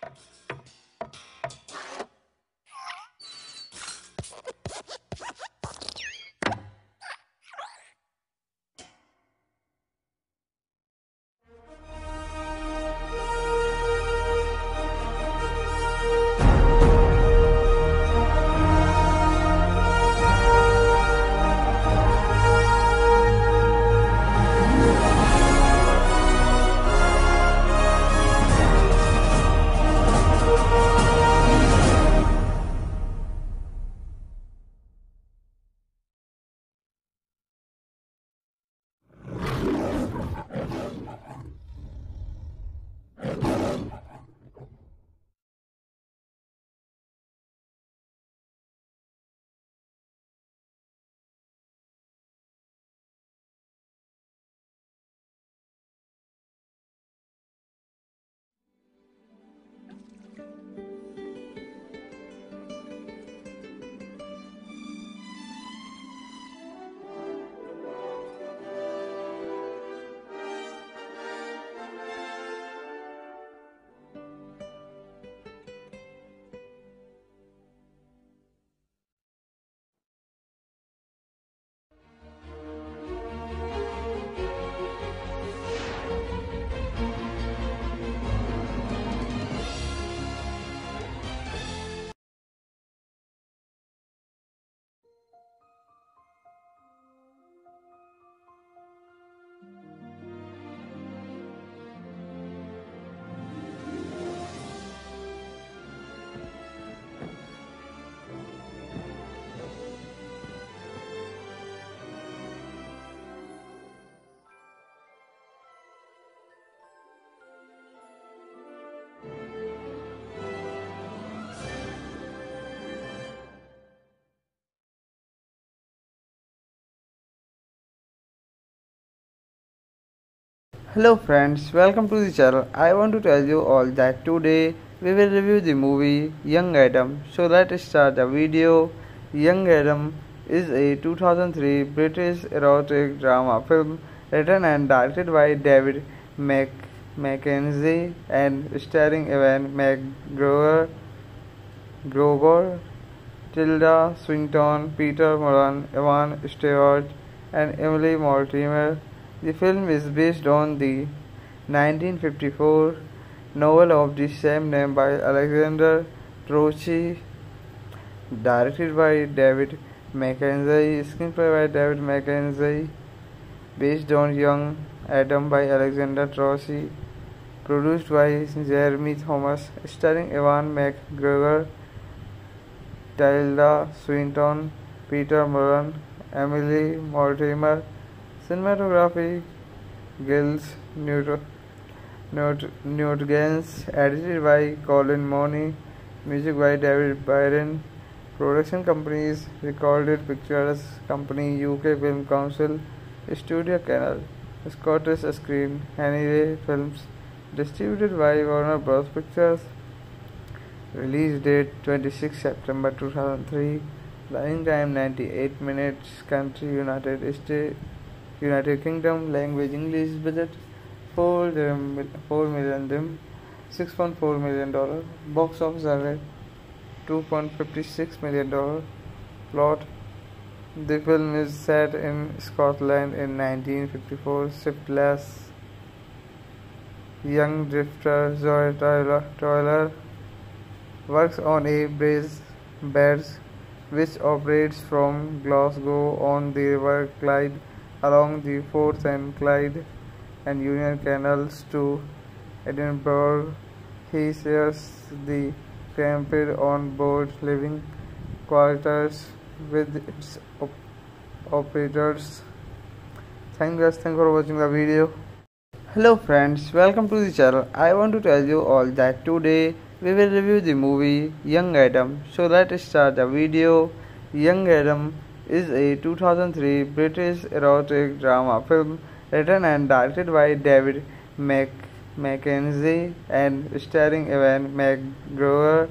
Hello friends, welcome to the channel. I want to tell you all that today we will review the movie Young Adam. So let's start the video. Young Adam is a 2003 British erotic drama film written and directed by David Mackenzie and starring Ewan McGregor, Tilda Swinton, Peter Mullan, Evan Stewart, and Emily Mortimer. The film is based on the 1954 novel of the same name by Alexander Trocchi, directed by David Mackenzie, screenplay by David Mackenzie, based on Young Adam by Alexander Trocchi, produced by Jeremy Thomas, starring Ewan McGregor, Tilda Swinton, Peter Mullan, Emily Mortimer. Cinematography Gilles Newtgens, edited by Colin Mooney, music by David Byron. Production companies Recorded Pictures Company, UK Film Council, Studio Canal, Scottish Screen, Anyway Films, distributed by Warner Bros. Pictures. Release date 26 September 2003. Running time 98 minutes. Country United States. United Kingdom. Language English. Budget 4 million dirham, $6.4 million. Box office average $2.56 million. Plot: the film is set in Scotland in 1954. Shiftless young drifter Zoe Tyler works on a barge which operates from Glasgow on the River Clyde along the Forth and Clyde and Union Canals to Edinburgh. He shares the cramped on-board living quarters with its operators. Thanks for watching the video. Hello friends, welcome to the channel. I want to tell you all that today we will review the movie Young Adam. So let's start the video. Young Adam is a 2003 British erotic drama film written and directed by David Mackenzie and starring Ewan McGregor,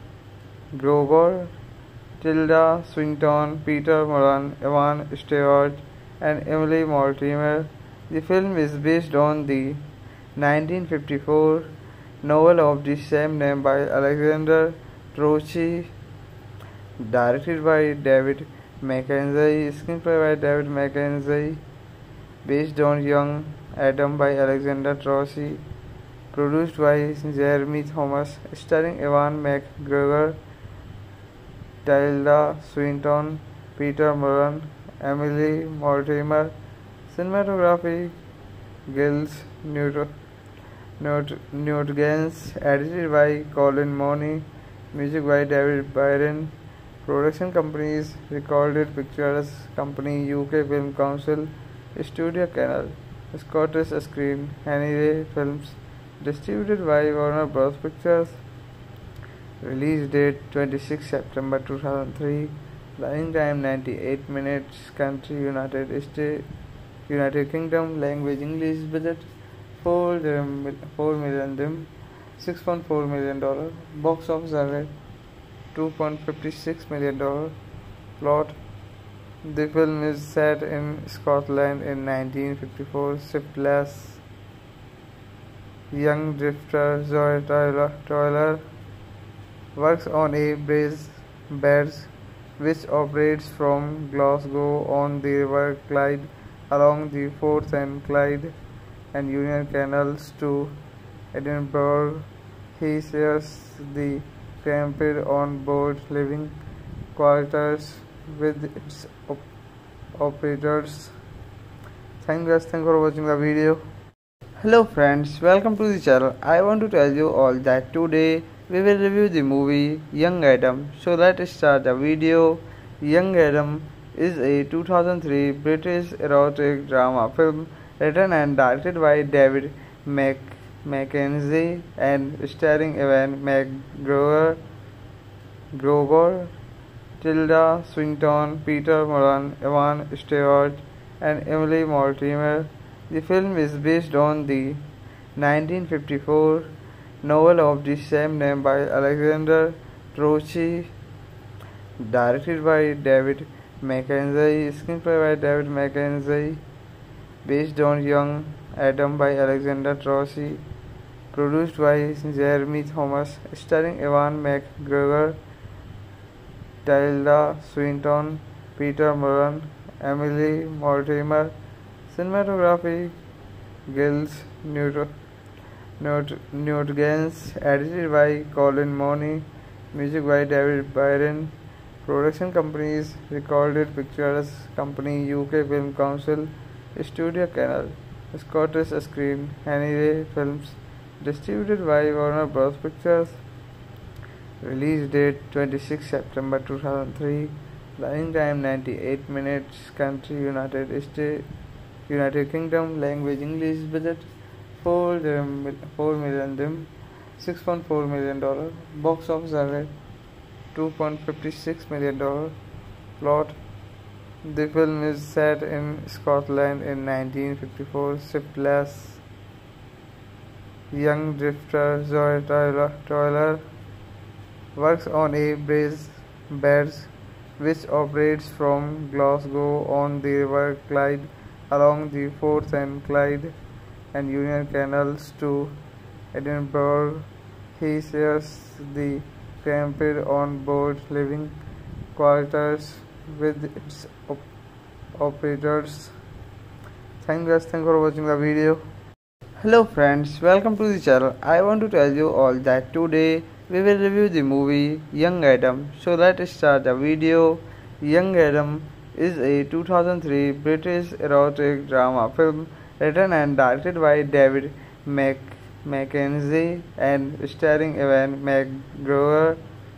Tilda Swinton, Peter Mullan, Evan Stewart, and Emily Mortimer. The film is based on the 1954 novel of the same name by Alexander Trotsky, directed by David Mackenzie, screenplay by David Mackenzie, based on Young Adam by Alexander Trotsky, produced by Jeremy Thomas, starring Ewan McGregor, Tilda Swinton, Peter Mullen, Emily Mortimer, cinematography, Gilles Newtgens, edited by Colin Mooney, music by David Byron, production companies Recorded Pictures Company, UK Film Council, Studio Canal, Scottish Screen, Henry Films, distributed by Warner Bros. Pictures. Release date 26 September 2003. Running time 98 minutes. Country United States, United Kingdom. Language English. Budget 4 million dirham, $6.4 million. Box office average $2.56 million. Plot: the film is set in Scotland in 1954. Shiftless young drifter Zoe Tyler works on a barge which operates from Glasgow on the River Clyde along the Forth and Clyde and Union Canals to Edinburgh. He shares the cramped on-board living quarters with its operators. Thanks for watching the video. Hello friends, welcome to the channel. I want to tell you all that today we will review the movie Young Adam. So let's start the video. Young Adam is a 2003 British erotic drama film written and directed by David Mackenzie and starring Ewan McGregor, Tilda Swinton, Peter Mullen, Ewan Stewart, and Emily Mortimer. The film is based on the 1954 novel of the same name by Alexander Trotsky, directed by David Mackenzie, screenplay by David Mackenzie, based on Young Adam by Alexander Trotsky, produced by Jeremy Thomas, starring Ewan McGregor, Tilda Swinton, Peter Mullen, Emily Mortimer, cinematography, Gilles Newtgens, edited by Colin Mooney, music by David Byron, production companies Recorded Pictures Company, UK Film Council, Studio Canal, Scottish Screen, Henry Films, distributed by Warner Bros. Pictures. Release date 26 September 2003. Running time 98 minutes. Country United States, United Kingdom. Language English. Budget 4 million dirham, $6.4 million. Box office average $2.56 million. Plot: the film is set in Scotland in 1954. Shiftless young drifter Zoe Tyler works on a barge which operates from Glasgow on the River Clyde along the Forth and Clyde and Union Canals to Edinburgh. He shares the cramped on-board living quarters with its operators. Thanks for watching the video. Hello friends, welcome to the channel. I want to tell you all that today we will review the movie Young Adam. So let's start the video. Young Adam is a 2003 British erotic drama film written and directed by David Mackenzie and starring Ewan McGregor,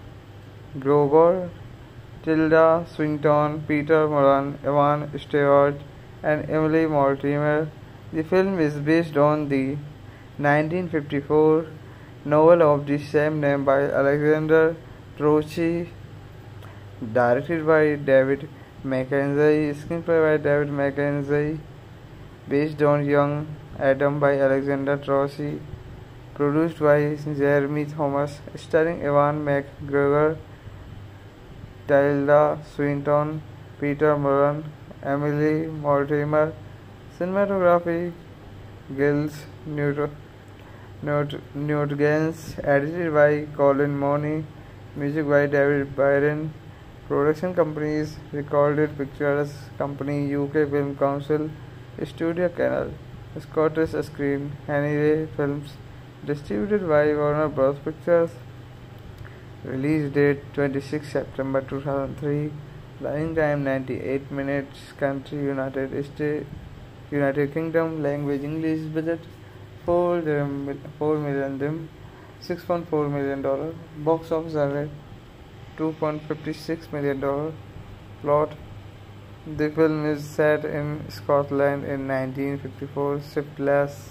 Tilda Swinton, Peter Mullen, Ewan Stewart, and Emily Mortimer. The film is based on the 1954 novel of the same name by Alexander Trotsky, directed by David Mackenzie, screenplay by David Mackenzie, based on Young Adam by Alexander Trotsky, produced by Jeremy Thomas, starring Ewan McGregor, Tilda Swinton, Peter Mullen, Emily Mortimer, cinematography, Gilles Newtgans, edited by Colin Mooney, music by David Byron, production companies Recorded Pictures Company, UK Film Council, Studio Canal, Scottish Screen, Anyway Films, distributed by Warner Bros. Pictures. Release date 26 September 2003. Running time 98 minutes. Country United States, United Kingdom. Language English. Budget 4 million dirham, $6.4 million. Box office average $2.56 million. Plot: the film is set in Scotland in 1954. Shiftless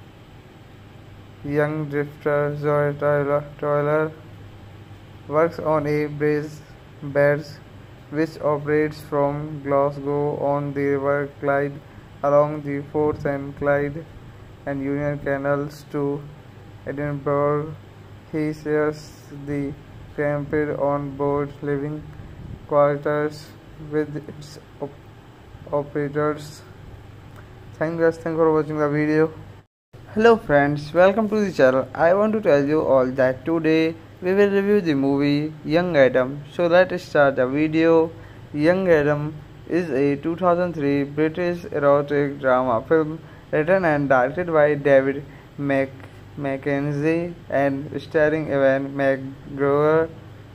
young drifter Zoe Tyler works on a barge which operates from Glasgow on the River Clyde along the Forth and Clyde and Union Canals to Edinburgh. He shares the cramped on-board living quarters with its operators. Thanks for watching the video. Hello friends, welcome to the channel. I want to tell you all that today we will review the movie Young Adam. So let's start the video. Young Adam is a 2003 British erotic drama film written and directed by David Mackenzie and starring Ewan McGregor,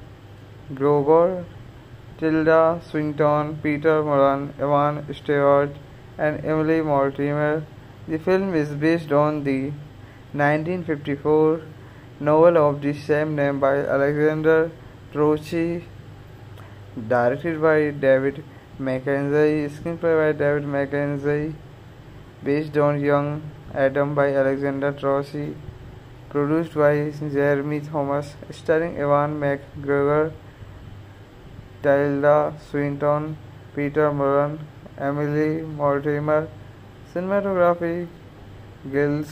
Tilda Swinton, Peter Mullan, Ewan Stewart, and Emily Mortimer. The film is based on the 1954 novel of the same name by Alexander Trocchi, directed by David Mackenzie, screenplay by David Mackenzie, based on Young Adam by Alexander Trocchi, produced by Jeremy Thomas, starring Ewan McGregor, Tilda Swinton, Peter Mullan, Emily Mortimer. Cinematography: Giles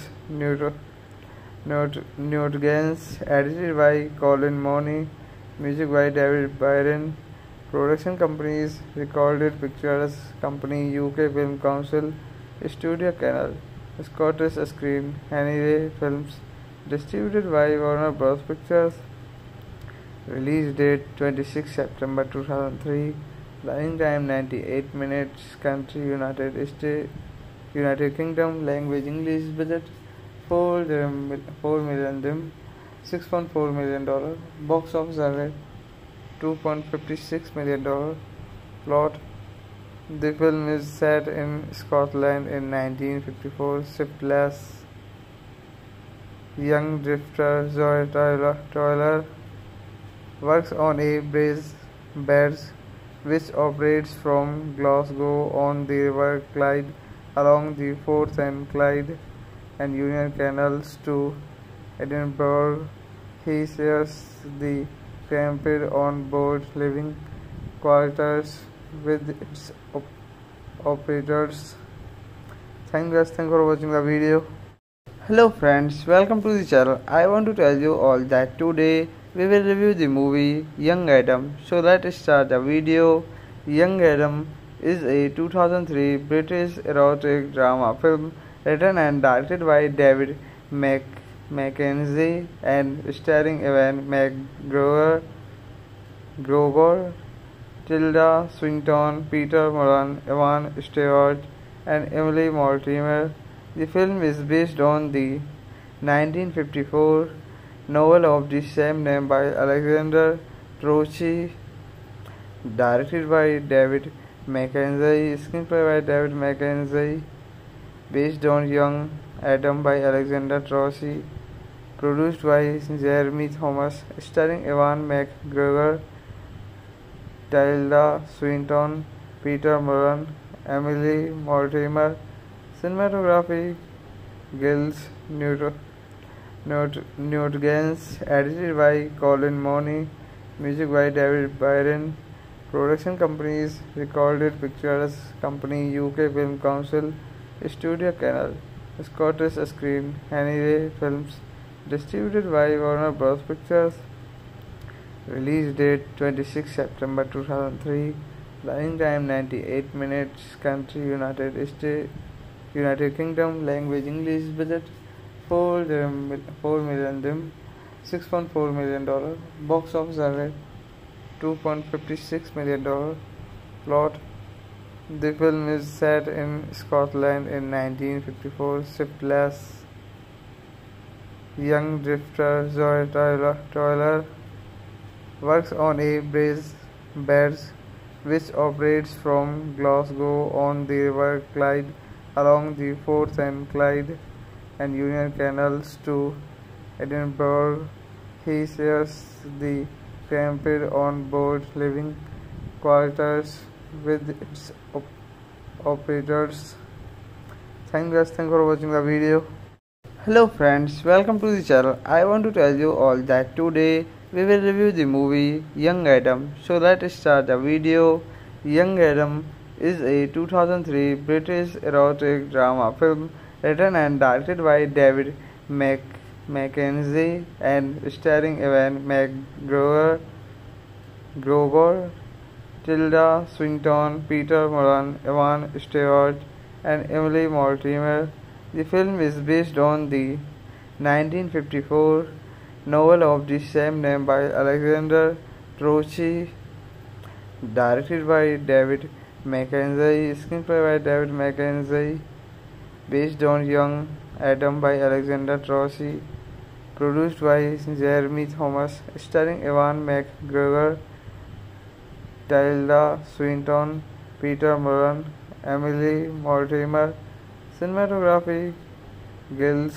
Newtgans, edited by Colin Mooney, music by David Byron, production companies Recorded Pictures Company, UK Film Council, Studio Canal, Scottish Screen, Anyway Films, distributed by Warner Bros. Pictures. Release date 26 September 2003. Running time 98 minutes. Country United States, United Kingdom. Language English. Budget 4 million dirham, $6.4 million. Box office average $2.56 million. Plot: the film is set in Scotland in 1954. Shiftless young drifter Zoe Tyler works on a barge which operates from Glasgow on the River Clyde along the Forth and Clyde and Union Canals to Edinburgh. He shares the cramped on-board living quarters with its operators. Thanks for watching the video. Hello friends, welcome to the channel. I want to tell you all that today we will review the movie Young Adam. So let's start the video. Young Adam is a 2003 British erotic drama film written and directed by David Mackenzie and starring Ewan McGregor, Tilda Swinton, Peter Mullan, Ewan Stewart, and Emily Mortimer. The film is based on the 1954 novel of the same name by Alexander Trocchi, directed by David Mackenzie, screenplay by David Mackenzie, based on Young Adam by Alexander Trocchi, produced by Jeremy Thomas, starring Ewan McGregor, Tilda Swinton, Peter Mullan, Emily Mortimer. Cinematography: Giles Newtgans, edited by Colin Mooney, music by David Byron, production companies Recorded Pictures Company, UK Film Council, Studio Canal, Scottish Screen, Anyway Films, distributed by Warner Bros. Pictures. Release date 26 September 2003. Running time 98 minutes. Country United States, United Kingdom. Language English. Budget 4 million them, $6.4 million. Box office average $2.56 million. Plot: the film is set in Scotland in 1954. Shiftless young drifter Zoe Tyler works on a barge which operates from Glasgow on the River Clyde along the Forth and Clyde and Union Canals to Edinburgh. He shares the cramped on-board living quarters with its operators. Thanks for watching the video. Hello friends, welcome to the channel. I want to tell you all that today we will review the movie Young Adam. So let's start the video. Young Adam is a 2003 British erotic drama film written and directed by David Mackenzie and starring Ewan McGregor, Tilda Swinton, Peter Mullan, Ewan Stewart, and Emily Mortimer. The film is based on the 1954 novel of the same name by Alexander Trocchi, directed by David Mackenzie, screenplay by David Mackenzie, based on Young Adam by Alexander Trocchi, produced by Jeremy Thomas, starring Ewan McGregor, Tilda Swinton, Peter Mullan, Emily Mortimer. Cinematography: Giles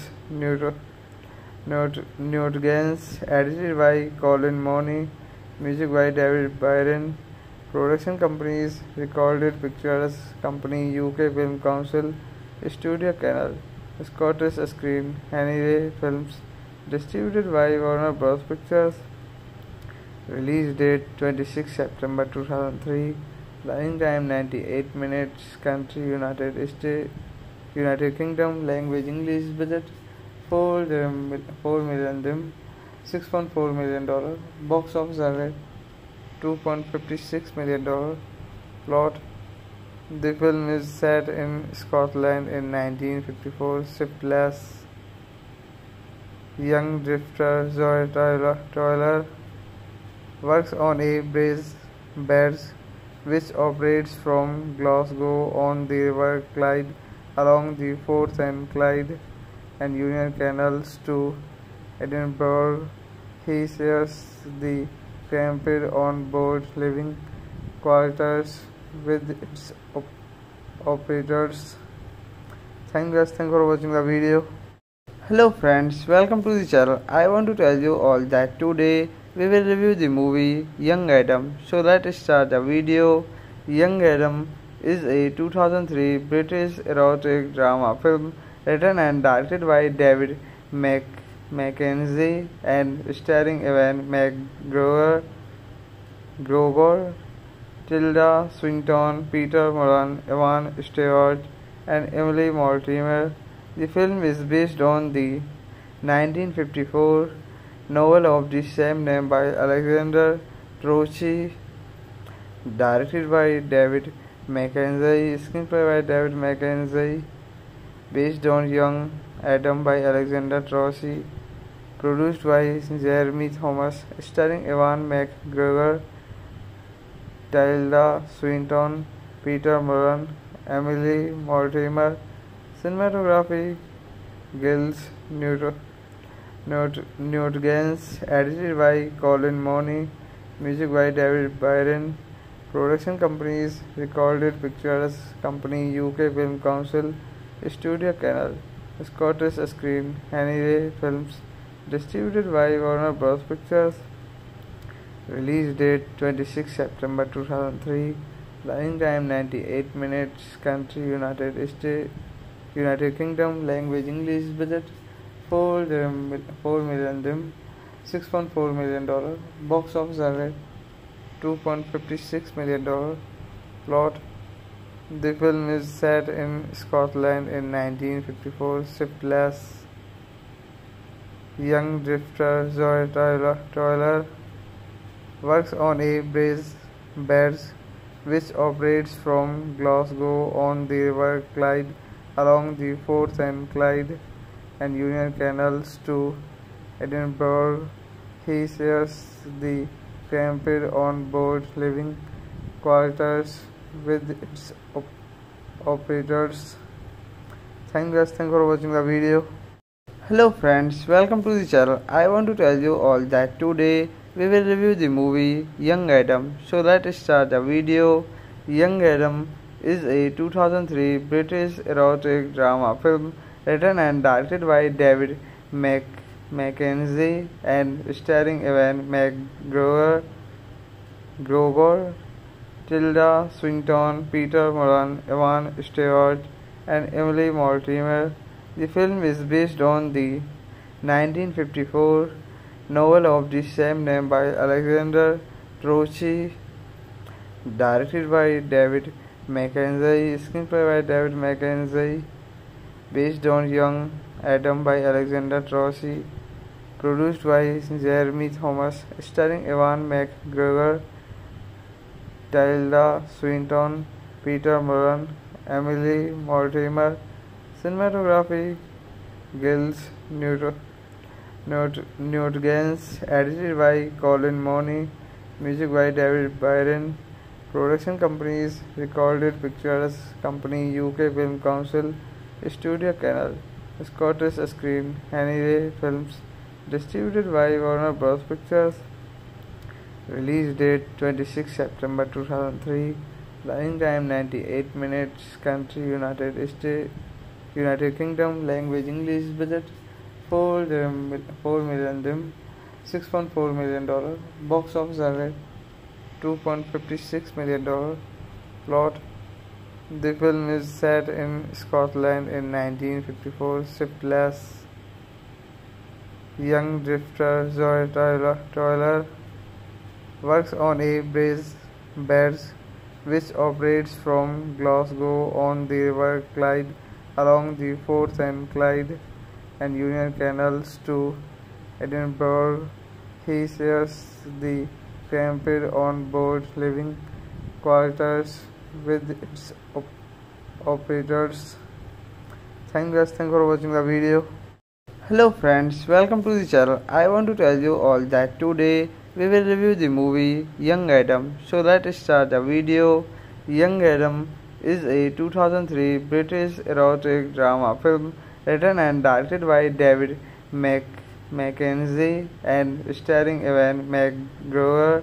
Newtgens, edited by Colin Mooney, music by David Byron. Production companies: Recorded Pictures Company, UK Film Council, Studio Canal, Scottish Screen, Hanley Films. Distributed by Warner Bros. Pictures. Release date 26 September 2003. Running time 98 minutes. Country United Kingdom. Language English. Budget $4 million, $6.4 million. Box office average $2.56 million. Plot: the film is set in Scotland in 1954. Shiftless young drifter Zoe Tyler works on a barge which operates from Glasgow on the River Clyde along the Forth and Clyde and Union Canals to Edinburgh. He shares the cramped on-board living quarters with its operators. Thanks for watching the video. Hello friends, welcome to the channel. I want to tell you all that today we will review the movie Young Adam. So let's start the video. Young Adam is a 2003 British erotic drama film written and directed by David Mackenzie and starring Ewan McGregor, Tilda Swinton, Peter Mullan, Ewan Stewart, and Emily Mortimer. The film is based on the 1954 novel of the same name by Alexander Trocchi, directed by David Mackenzie, screenplay by David Mackenzie, based on Young Adam by Alexander Trocchi, produced by Jeremy Thomas, starring Ewan McGregor, Tilda Swinton, Peter Mullan, Emily Mortimer. Cinematography: Giles Newtgens, edited by Colin Mooney, music by David Byron. Production companies: Recorded Pictures Company, UK Film Council, Studio Canal, Scottish Screen, Hanley Films. Distributed by Warner Bros. Pictures. Release date 26 September 2003. Running time 98 minutes. Country United Kingdom. Language English. Budget $4 million, $6.4 million. Box office average $2.56 million. Plot: the film is set in Scotland in 1954. Shiftless young drifter Zoe Tyler works on a barge which operates from Glasgow on the River Clyde along the Forth and Clyde and Union Canals to Edinburgh. He shares the cramped on board living quarters with its operators. Thanks guys, thanks for watching the video. Hello friends, welcome to the channel. I want to tell you all that today we will review the movie Young Adam. So let's start the video. Young Adam is a 2003 British erotic drama film written and directed by David Mackenzie and starring Ewan McGregor, Tilda Swinton, Peter Mullan, Evan Stewart, and Emily Mortimer. The film is based on the 1954 novel of the same name by Alexander Trocchi, directed by David Mackenzie, screenplay by David Mackenzie, based on Young Adam by Alexander Trocchi, produced by Jeremy Thomas, starring Ewan McGregor, Tilda Swinton, Peter Mullan, Emily Mortimer. Cinematography Gilles Newtgens, edited by Colin Mooney, music by David Byron. Production companies Recorded Pictures Company, UK Film Council, Studio Canal, Scottish Screen, Hanley Films, distributed by Warner Bros. Pictures. Release date 26 September 2003. Running time 98 minutes. Country United Kingdom. Language English. Budget $4 million, $6.4 million. Box office rate $2.56 million. Plot: the film is set in Scotland in 1954. Shiftless young drifter Zoe Tyler works on a barge which operates from Glasgow on the River Clyde along the Forth and Clyde and Union Canals to Edinburgh. He shares the cramped on board living quarters with its operators. Thanks guys, thanks for watching the video. Hello friends, welcome to the channel. I want to tell you all that today we will review the movie Young Adam. So let's start the video. Young Adam is a 2003 British erotic drama film written and directed by David Mackenzie and starring Ewan McGregor,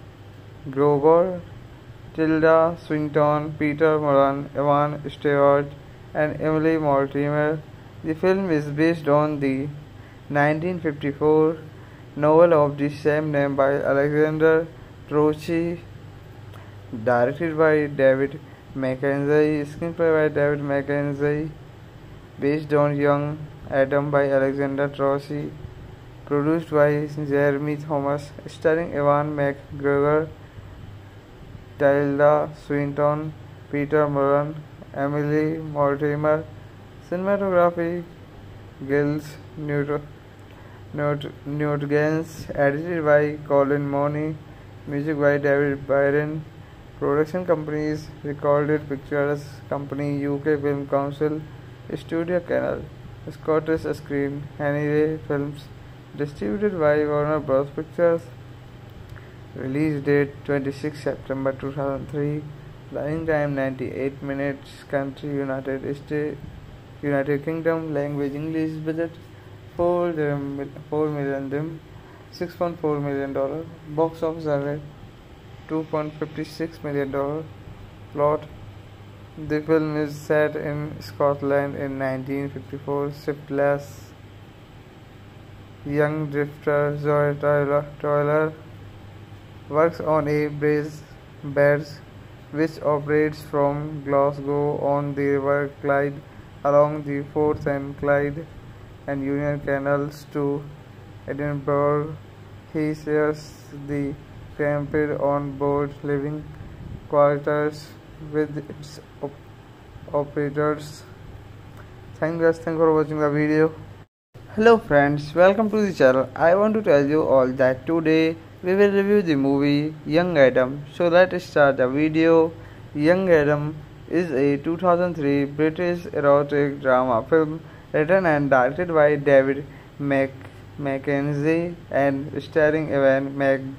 Tilda Swinton, Peter Mullan, Evan Stewart, and Emily Mortimer. The film is based on the 1954 novel of the same name by Alexander Trocchi, directed by David Mackenzie, screenplay by David Mackenzie, based on Young Adam by Alexander Trocchi, produced by Jeremy Thomas, starring Ewan McGregor, Tilda Swinton, Peter Mullan, Emily Mortimer. Cinematography Gilles Newtgens, edited by Colin Mooney, music by David Byron. Production companies Recorded Pictures Company, UK Film Council, Studio Canal, Scottish Screen, Hanley Films, distributed by Warner Bros. Pictures. Release date 26 September 2003. Running time 98 minutes. Country United Kingdom. Language English. Budget $4 million, $6.4 million. Box office rate $2.56 million. Plot: the film is set in Scotland in 1954. Shiftless young drifter Zoe Tyler works on a barge which operates from Glasgow on the River Clyde along the Forth and Clyde and Union Canals to Edinburgh. He shares the cramped on board living quarters with its operators. Thanks guys, thanks for watching the video. Hello friends, welcome to the channel. I want to tell you all that today we will review the movie Young Adam. So let's start the video. Young Adam is a 2003 British erotic drama film written and directed by David Mackenzie and starring Ewan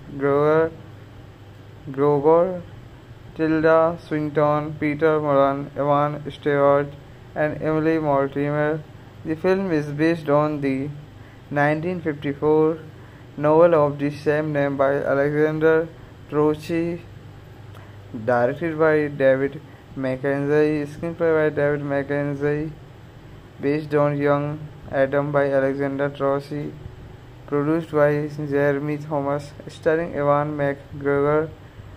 McGregor, Tilda Swinton, Peter Mullan, Evan Stewart, and Emily Mortimer. The film is based on the 1954 novel of the same name by Alexander Trotsky, directed by David Mackenzie, screenplay by David Mackenzie, based on Young Adam by Alexander Trotsky, produced by Jeremy Thomas, starring Ewan McGregor,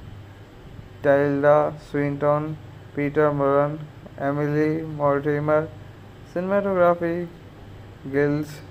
Tilda Swinton, Peter Mullan, Emily Mortimer. Cinematography Gilles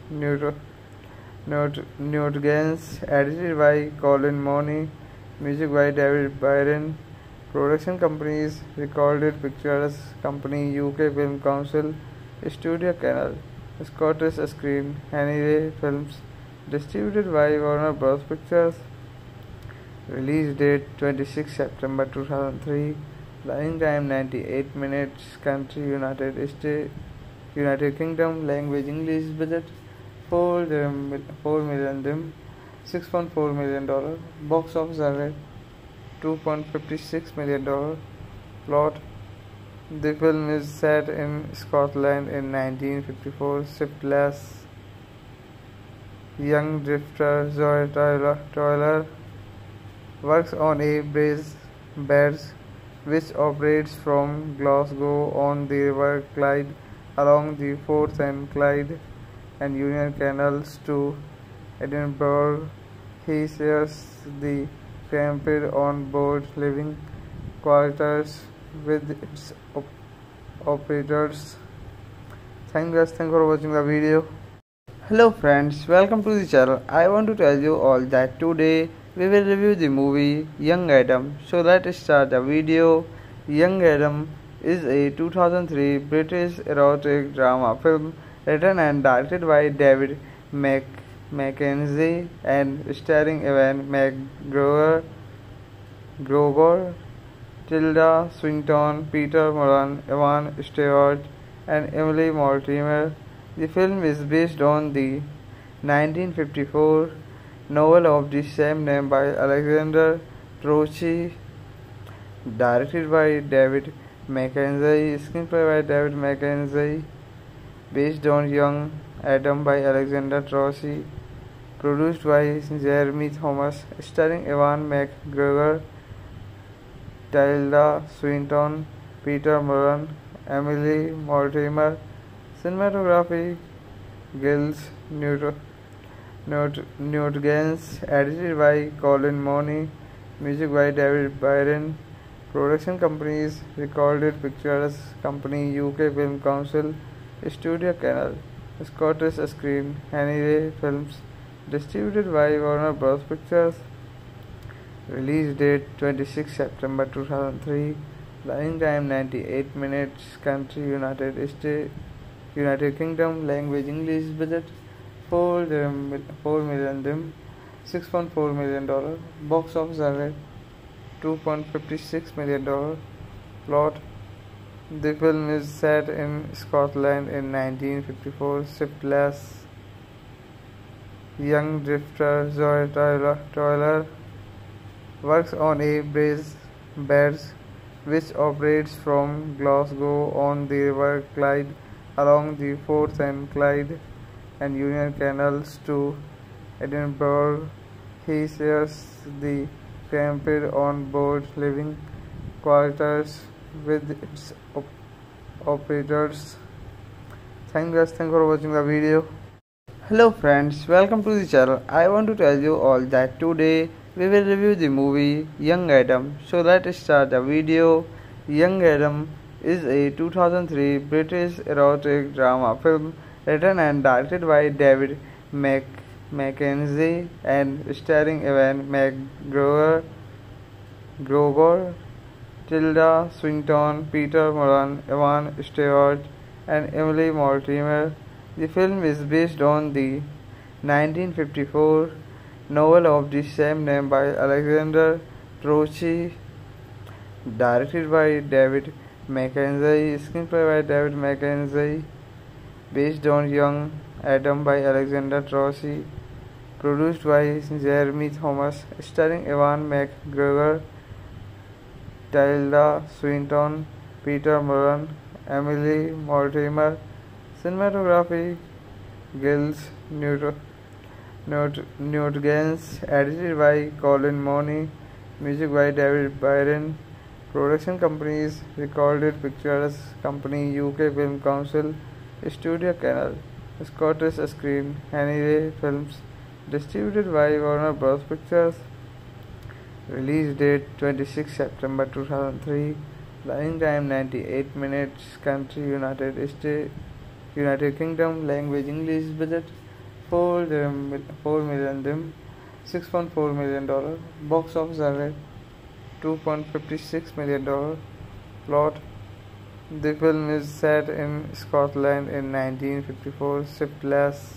Newtgens, edited by Colin Mooney, music by David Byron. Production companies Recorded Pictures Company, UK Film Council, Studio Canal, Scottish Screen, Hanley Films, distributed by Warner Bros. Pictures. Release date 26 September 2003. Running time 98 minutes. Country United Kingdom. Language English. Budget 4 million dirham, $6.4 million. Box office rate $2.56 million. Plot: the film is set in Scotland in 1954. Shiftless young drifter Zoe Tyler works on a barge which operates from Glasgow on the River Clyde along the Forth and Clyde and Union Canals to Edinburgh. He shares the cramped on-board living quarters with its operators. Thanks for watching the video. Hello friends, welcome to the channel. I want to tell you all that today we will review the movie Young Adam. So let's start the video. Young Adam is a 2003 British erotic drama film written and directed by David Mackenzie and starring Ewan McGregor, Tilda Swinton, Peter Mullan, Evan Stewart, and Emily Mortimer. The film is based on the 1954 novel of the same name by Alexander Trotsky, directed by David Mackenzie, screenplay by David Mackenzie, based on Young Adam by Alexander Trotsky, produced by Jeremy Thomas, starring Ewan McGregor, Tilda Swinton, Peter Mullan, Emily Mortimer. Cinematography Gilles Newtgens, edited by Colin Mooney, music by David Byron. Production companies Recorded Pictures Company, UK Film Council, Studio Canal, Scottish Screen, Hanley Films, distributed by Warner Bros. Pictures. Release date 26 September 2003. Running time 98 minutes. Country United Kingdom. Language English. Budget 4 million dirham, $6.4 million. Box office rate $2.56 million. Plot: the film is set in Scotland in 1954. Shiftless young drifter Zoe Tyler works on a barge which operates from Glasgow on the River Clyde along the Forth and Clyde and Union Canals to Edinburgh. He shares the cramped on-board living quarters with its operators. Thanks for watching the video. Hello friends, welcome to the channel. I want to tell you all that today we will review the movie Young Adam. So let's start the video. Young Adam is a 2003 British erotic drama film written and directed by David Mackenzie and starring Ewan McGregor, Tilda Swinton, Peter Mullan, Evan Stewart, and Emily Mortimer. The film is based on the 1954 novel of the same name by Alexander Trotsky, directed by David Mackenzie, screenplay by David Mackenzie, based on Young Adam by Alexander Trossi, produced by Jeremy Thomas, starring Ewan McGregor, Tilda Swinton, Peter Mullen, Emily Mortimer, cinematography Gilles Newtgens, edited by Colin Mooney, music by David Byron, production companies Recorded Pictures Company, UK Film Council, Studio Canal, Scottish Screen, Hanley Films, distributed by Warner Bros. Pictures. Release date 26 September 2003. Running time 98 minutes. Country United States, United Kingdom. Language English. Budget 4 million dirham, $6.4 million. Box office average $2.56 million. Plot: the film is set in Scotland in 1954. Shiftless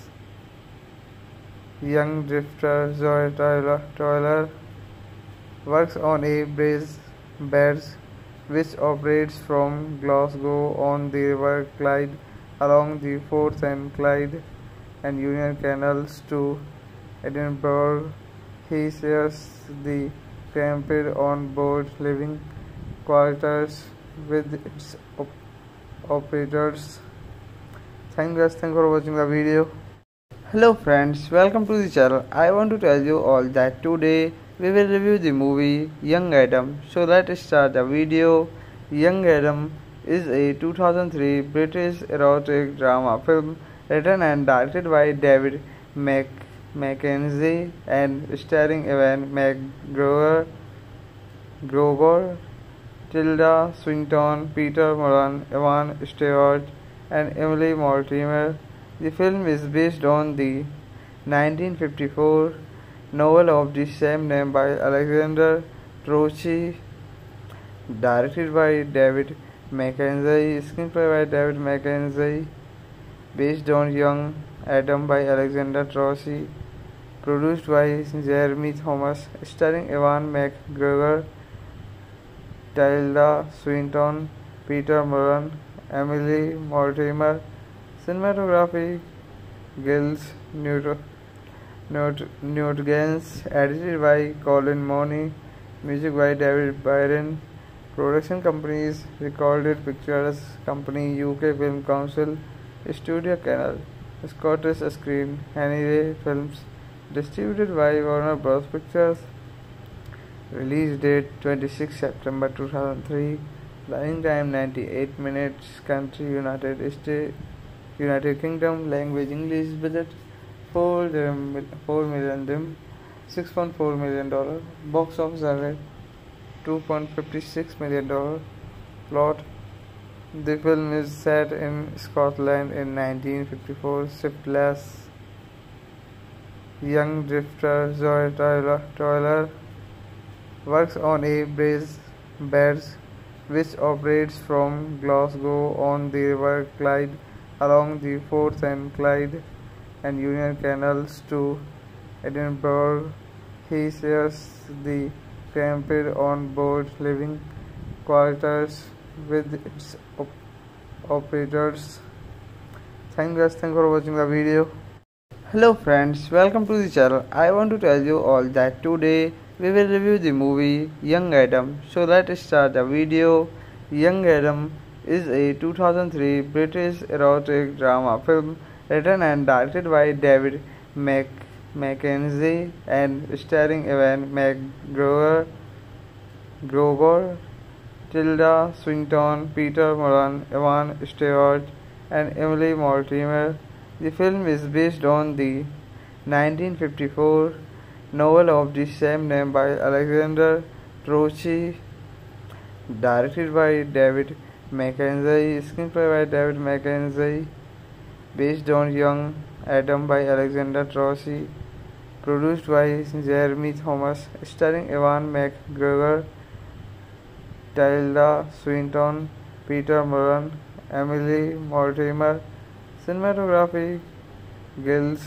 young drifter Zoe Tyler works on a barge which operates from Glasgow on the River Clyde along the Forth and Clyde and Union Canals to Edinburgh. He shares the cramped on-board living quarters with its operators. Thanks for watching the video. Hello friends, welcome to the channel. I want to tell you all that today we will review the movie Young Adam. So let's start the video. Young Adam is a 2003 British erotic drama film written and directed by David Mackenzie and starring Ewan McGregor, Tilda Swinton, Peter Mullen, Ewan Stewart, and Emily Mortimer. The film is based on the 1954 novel of the same name by Alexander Trossi, directed by David Mackenzie, screenplay by David Mackenzie, based on Young Adam by Alexander Trossi, produced by Jeremy Thomas, starring Ewan McGregor, Tilda Swinton, Peter Mullen, Emily Mortimer, cinematography Gilles Newtgens, edited by Colin Mooney, music by David Byron, production companies Recorded Pictures Company, UK Film Council, Studio Canal, Scottish Screen, Hanley Films, distributed by Warner Bros. Pictures. Release date 26 September 2003. Running time 98 minutes. Country United States, United Kingdom. Language English. Budget 4 million dirham, $6.4 million. Box office average $2.56 million. Plot: the film is set in Scotland in 1954. Shiftless young drifter Zoe Tyler works on a barge which operates from Glasgow on the River Clyde along the Forth and Clyde and Union Canals to Edinburgh. He shares the cramped on-board living quarters with its operators. Thanks for watching the video. Hello friends, welcome to the channel. I want to tell you all that today we will review the movie Young Adam. So let's start the video. Young Adam is a 2003 British erotic drama film written and directed by David Mackenzie and starring Ewan McGregor, Tilda Swinton, Peter Mullen, Ewan Stewart, and Emily Mortimer. The film is based on the 1954 novel of the same name by Alexander Trossi, directed by David Mackenzie, screenplay by David Mackenzie, based on Young Adam by Alexander Trossi, produced by Jeremy Thomas, starring Ewan McGregor, Tilda Swinton, Peter Mullen, Emily Mortimer, cinematography Gilles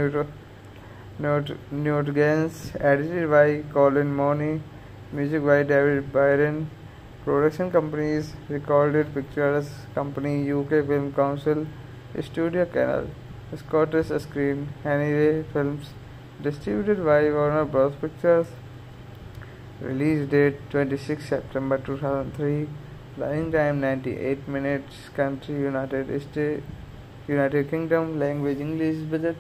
Newtgens, edited by Colin Mooney, music by David Byron, production companies Recorded Pictures Company, UK Film Council, Studio Canal. Scottish Screen. Anyway Films. Distributed by Warner Bros. Pictures. Release date 26 September 2003. Running time 98 minutes. Country United States, United Kingdom. Language English. Budget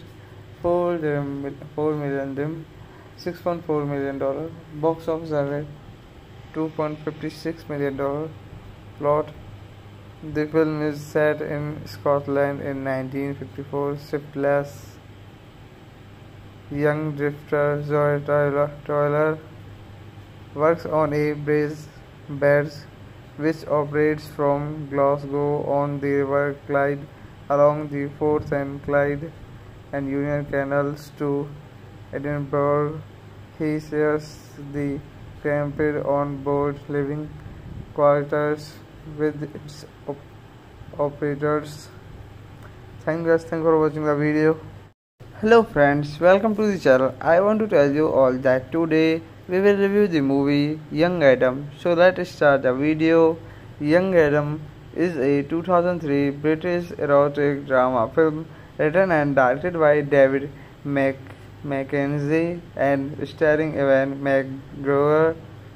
4 million dirham, $6.4 million. Box office average $2.56 million. Plot: the film is set in Scotland in 1954. Shiftless young drifter Zoe Tyler works on a barge which operates from Glasgow on the River Clyde along the Forth and Clyde and Union Canals to Edinburgh. He shares the cramped on-board living quarters with its operators. Thank you guys for watching the video. Hello friends, welcome to the channel. I want to tell you all that today we will review the movie Young Adam. So let's start the video. Young Adam is a 2003 British erotic drama film written and directed by David Mackenzie and starring Ewan McGregor,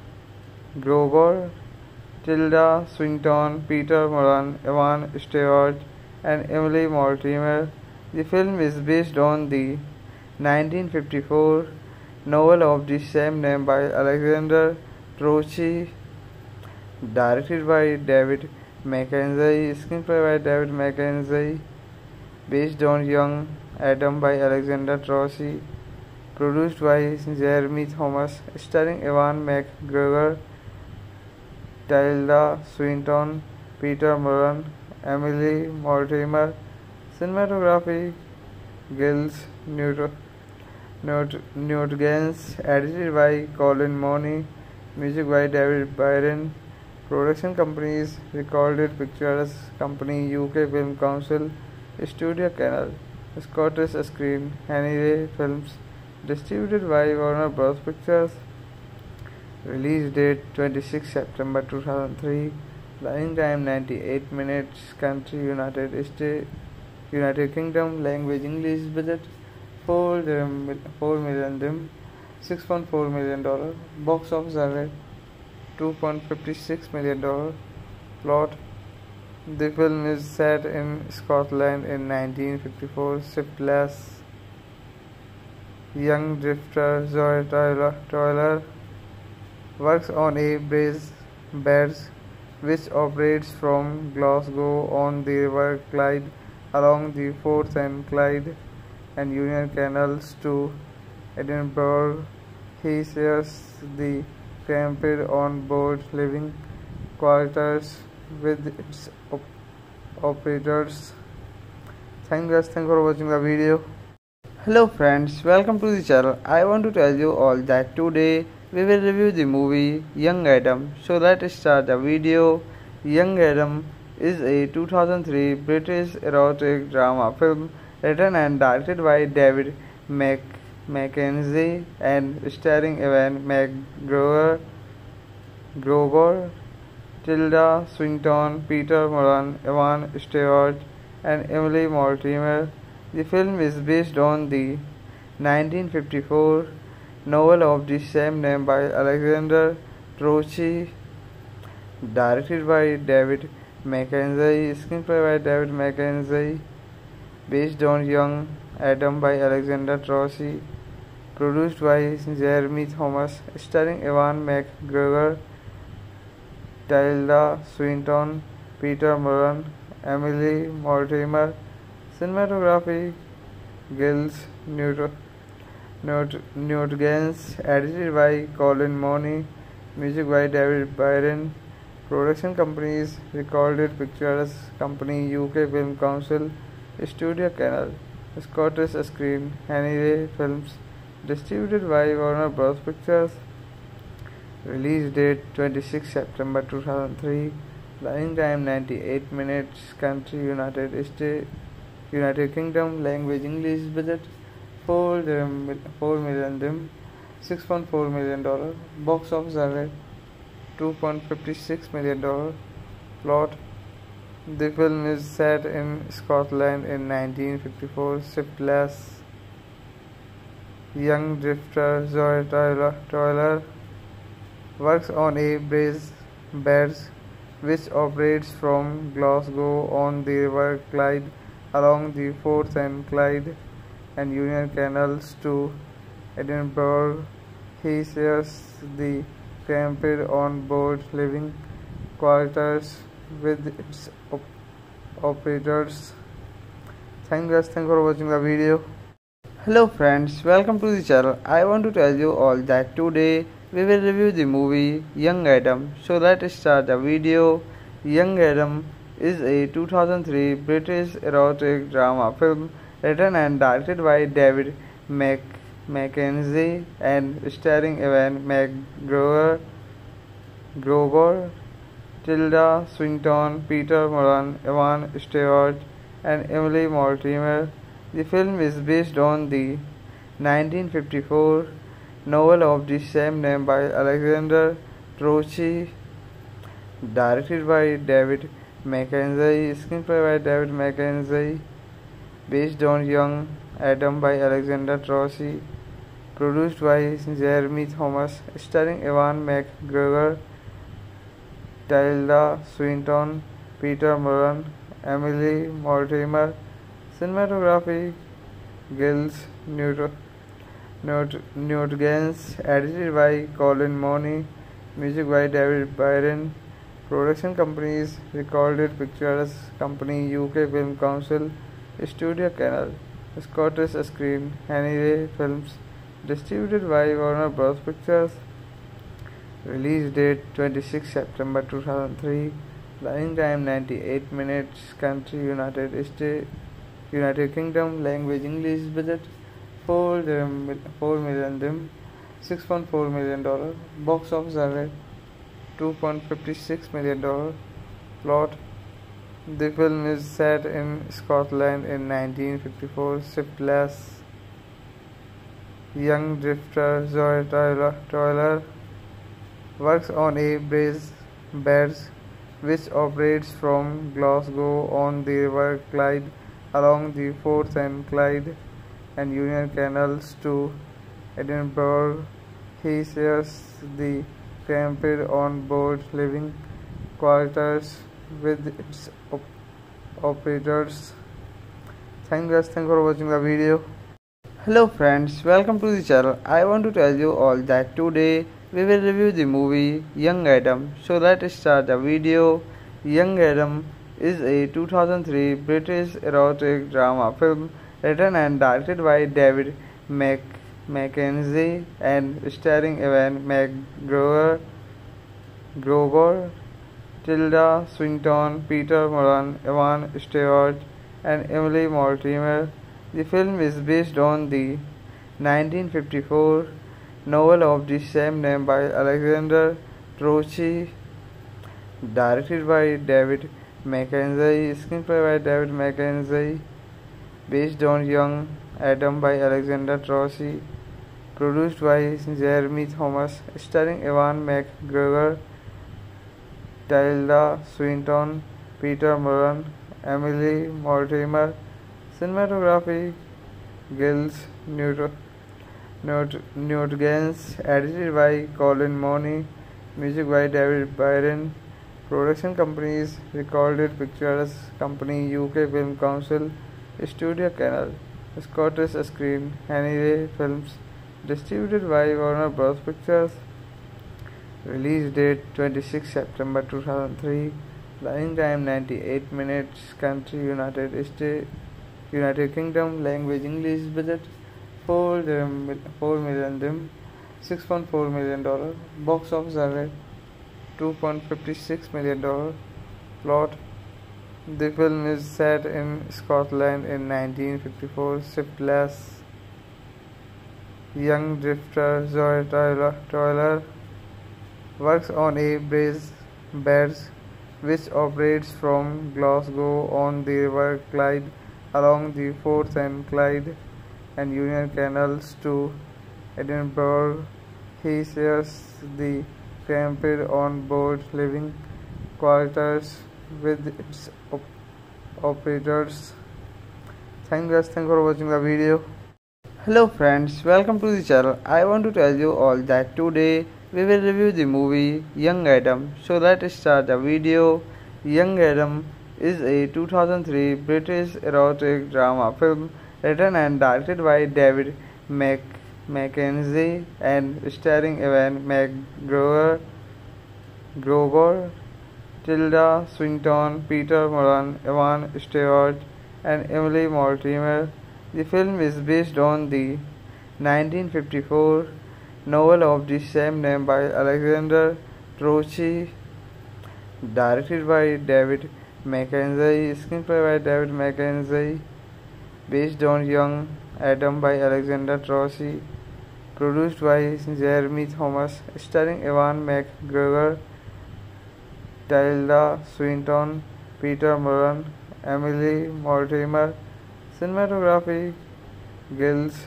Tilda Swinton, Peter Mullan, Ewan Stewart, and Emily Mortimer. The film is based on the 1954 novel of the same name by Alexander Trocchi, directed by David Mackenzie, screenplay by David Mackenzie, based on Young Adam by Alexander Trocchi, produced by Jeremy Thomas, starring Ewan McGregor, Tilda Swinton, Peter Mullan, Emily Mortimer. Cinematography: Giles Newtgens, edited by Colin Mooney, music by David Byron. Production companies: Recorded Pictures Company, UK Film Council, Studio Canal, Scottish Screen, Anyway Films. Distributed by Warner Bros. Pictures. Release date 26 September 2003. Running time 98 minutes. Country United States, United Kingdom. Language English. Budget 4 million dirham, $6.4 million. Box office average $2.56 million. Plot: the film is set in Scotland in 1954. Shiftless young drifter Zoe Tyler works on a barge which operates from Glasgow on the River Clyde along the Forth and Clyde and Union Canals to Edinburgh. He shares the cramped on-board living quarters with its operators. Thank you guys for watching the video. Hello friends, welcome to the channel. I want to tell you all that today we will review the movie Young Adam. So let's start the video. Young Adam is a 2003 British erotic drama film written and directed by David Mackenzie and starring Ewan McGregor, Tilda Swinton, Peter Mullan, Ewan Stewart, and Emily Mortimer. The film is based on the 1954 novel of the same name by Alexander Trocchi, directed by David Mackenzie, screenplay by David Mackenzie, based on Young Adam by Alexander Trocchi, produced by Jeremy Thomas, starring Ewan McGregor, Tilda Swinton, Peter Mullan, Emily Mortimer. Cinematography: Giles Newtgens, edited by Colin Mooney, music by David Byron. Production companies: Recorded Pictures Company, UK Film Council, Studio Canal, Scottish Screen, Anyway Films. Distributed by Warner Bros. Pictures. Release date 26 September 2003. Running time 98 minutes. Country United States, United Kingdom. Language English. Budget 4 million dirham, $6.4 million. Box office average $2.56 million. Plot: The film is set in Scotland in 1954. Shiftless young drifter Zoe Tyler works on a barge which operates from Glasgow on the River Clyde along the Forth and Clyde and Union Canals to Edinburgh. He shares the cramped on-board living quarters with its operators. Thank you guys, thanks for watching the video. Hello friends, welcome to the channel. I want to tell you all that today we will review the movie Young Adam. So let's start the video. Young Adam is a 2003 British erotic drama film written and directed by David Mackenzie and starring Ewan McGregor, Tilda Swinton, Peter Mullan, Ewan Stewart, and Emily Mortimer. The film is based on the 1954 novel of the same name by Alexander Trocchi, directed by David Mackenzie, screenplay by David Mackenzie, based on Young Adam by Alexander Trocchi, produced by Jeremy Thomas, starring Ewan McGregor, Tilda Swinton, Peter Mullan, Emily Mortimer. Cinematography Gilles Newtgens, edited by Colin Mooney, music by David Byron. Production companies Recorded Pictures Company, UK Film Council, Studio Canal, Scottish Screen, Anyway Films, distributed by Warner Bros. Pictures. Release date 26 September 2003. Running time 98 minutes. Country United Kingdom. Language English. Budget 4 million dirham, $6.4 million. Box office average $2.56 million. Plot: the film is set in Scotland in 1954. Shiftless young drifter Zoe Tyler works on a barge which operates from Glasgow on the River Clyde along the Forth and Clyde and Union Canals to Edinburgh. He shares the cramped on-board living quarters with its operators. Thank you guys, thanks for watching the video. Hello friends, welcome to the channel. I want to tell you all that today we will review the movie Young Adam. So let's start the video. Young Adam is a 2003 British erotic drama film written and directed by David Mackenzie and starring Ewan McGregor, Tilda Swinton, Peter Mullan, Ewan Stewart, and Emily Mortimer. The film is based on the 1954 novel of the same name by Alexander Trocchi, directed by David Mackenzie, screenplay by David Mackenzie, based on Young Adam by Alexander Trocchi, produced by Jeremy Thomas, starring Ewan McGregor, Tilda Swinton, Peter Mullan, Emily Mortimer. Cinematography Gilles Newtgens, edited by Colin Mooney, music by David Byron. Production companies Recorded Pictures Company, UK Film Council, Studio Canal, Scottish Screen, Anyway Films, distributed by Warner Bros. Pictures. Release date 26 September 2003. Running time 98 minutes. Country United Kingdom. Language English. Budget 4 million dirham, $6.4 million. Box office average $2.56 million. Plot: the film is set in Scotland in 1954. Shiftless young drifter Zoe Tyler works on a barge which operates from Glasgow on the River Clyde along the Forth and Clyde and Union Canals to Edinburgh. He shares the cramped on-board living quarters with its operators. Thank you guys, thank for watching the video. Hello friends, welcome to the channel. I want to tell you all that today we will review the movie Young Adam. So let's start the video. Young Adam is a 2003 British erotic drama film written and directed by David Mackenzie and starring Ewan McGregor, Tilda Swinton, Peter Mullan, Evan Stewart, and Emily Mortimer. The film is based on the 1954 novel of the same name by Alexander Trocchi, directed by David Mackenzie, screenplay by David Mackenzie, based on Young Adam by Alexander Trocchi, produced by Jeremy Thomas, starring Ewan McGregor, Tilda Swinton, Peter Mullan, Emily Mortimer. Cinematography Gilles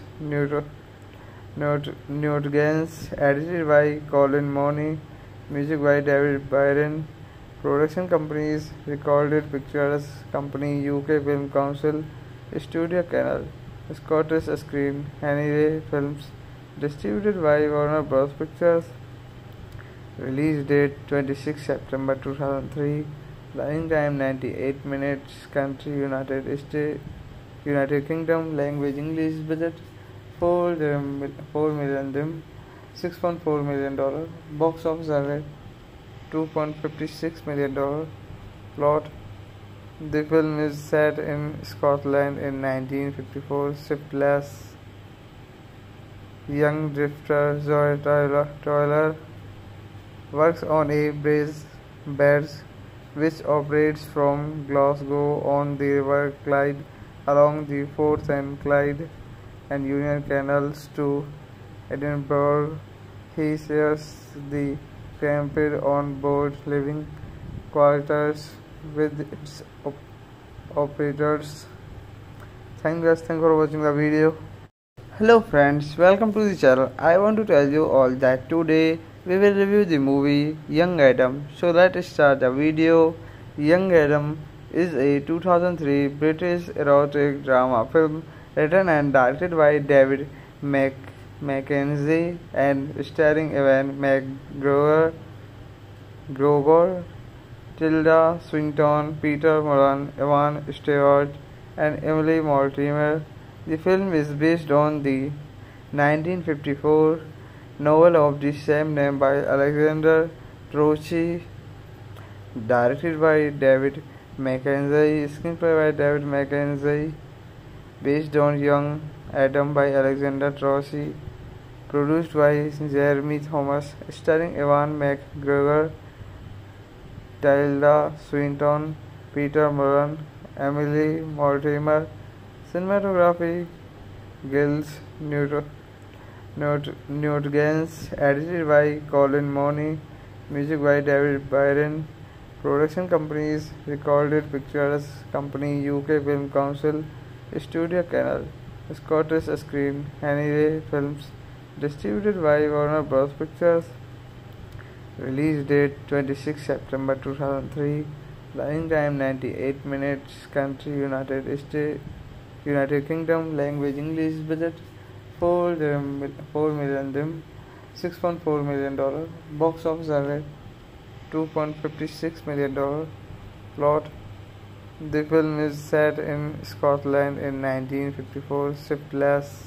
Newtgens, edited by Colin Mooney, music by David Byron. Production companies Recorded Pictures Company, UK Film Council, Studio Canal, Scottish Screen, Anyway Films, distributed by Warner Bros. Pictures. Release date 26 September 2003. Running time 98 minutes. Country United Kingdom. Language English. Budget 4 million dirham, $6.4 million. Box office average $2.56 million. Plot: the film is set in Scotland in 1954. Shiftless young drifter Zoe Tyler works on a barge which operates from Glasgow on the River Clyde along the Forth and Clyde and Union Canals to Edinburgh. He shares the cramped on-board living quarters with its operators. Thank you guys, thank for watching the video. Hello friends, welcome to the channel. I want to tell you all that today we will review the movie Young Adam. So let's start the video. Young Adam is a 2003 British erotic drama film written and directed by David Mackenzie and starring Ewan McGregor, Tilda Swinton, Peter Mullan, Evan Stewart, and Emily Mortimer. The film is based on the 1954 novel of the same name by Alexander Trocchi, directed by David Mackenzie, screenplay by David Mackenzie, based on Young Adam by Alexander Trocchi, produced by Jeremy Thomas, starring Ewan McGregor, Tilda Swinton, Peter Mullan, Emily Mortimer. Cinematography Gilles Newtgens, edited by Colin Mooney, music by David Byron. Production companies Recorded Pictures Company, UK Film Council, Studio Canal, Scottish Screen, Anyway Films, distributed by Warner Bros. Pictures. Release date 26 September 2003. Running time 98 minutes. Country United Kingdom. Language English. Budget 4 million dirham, $6.4 million. Box office average $2.56 million. Plot: the film is set in Scotland in 1954. Shiftless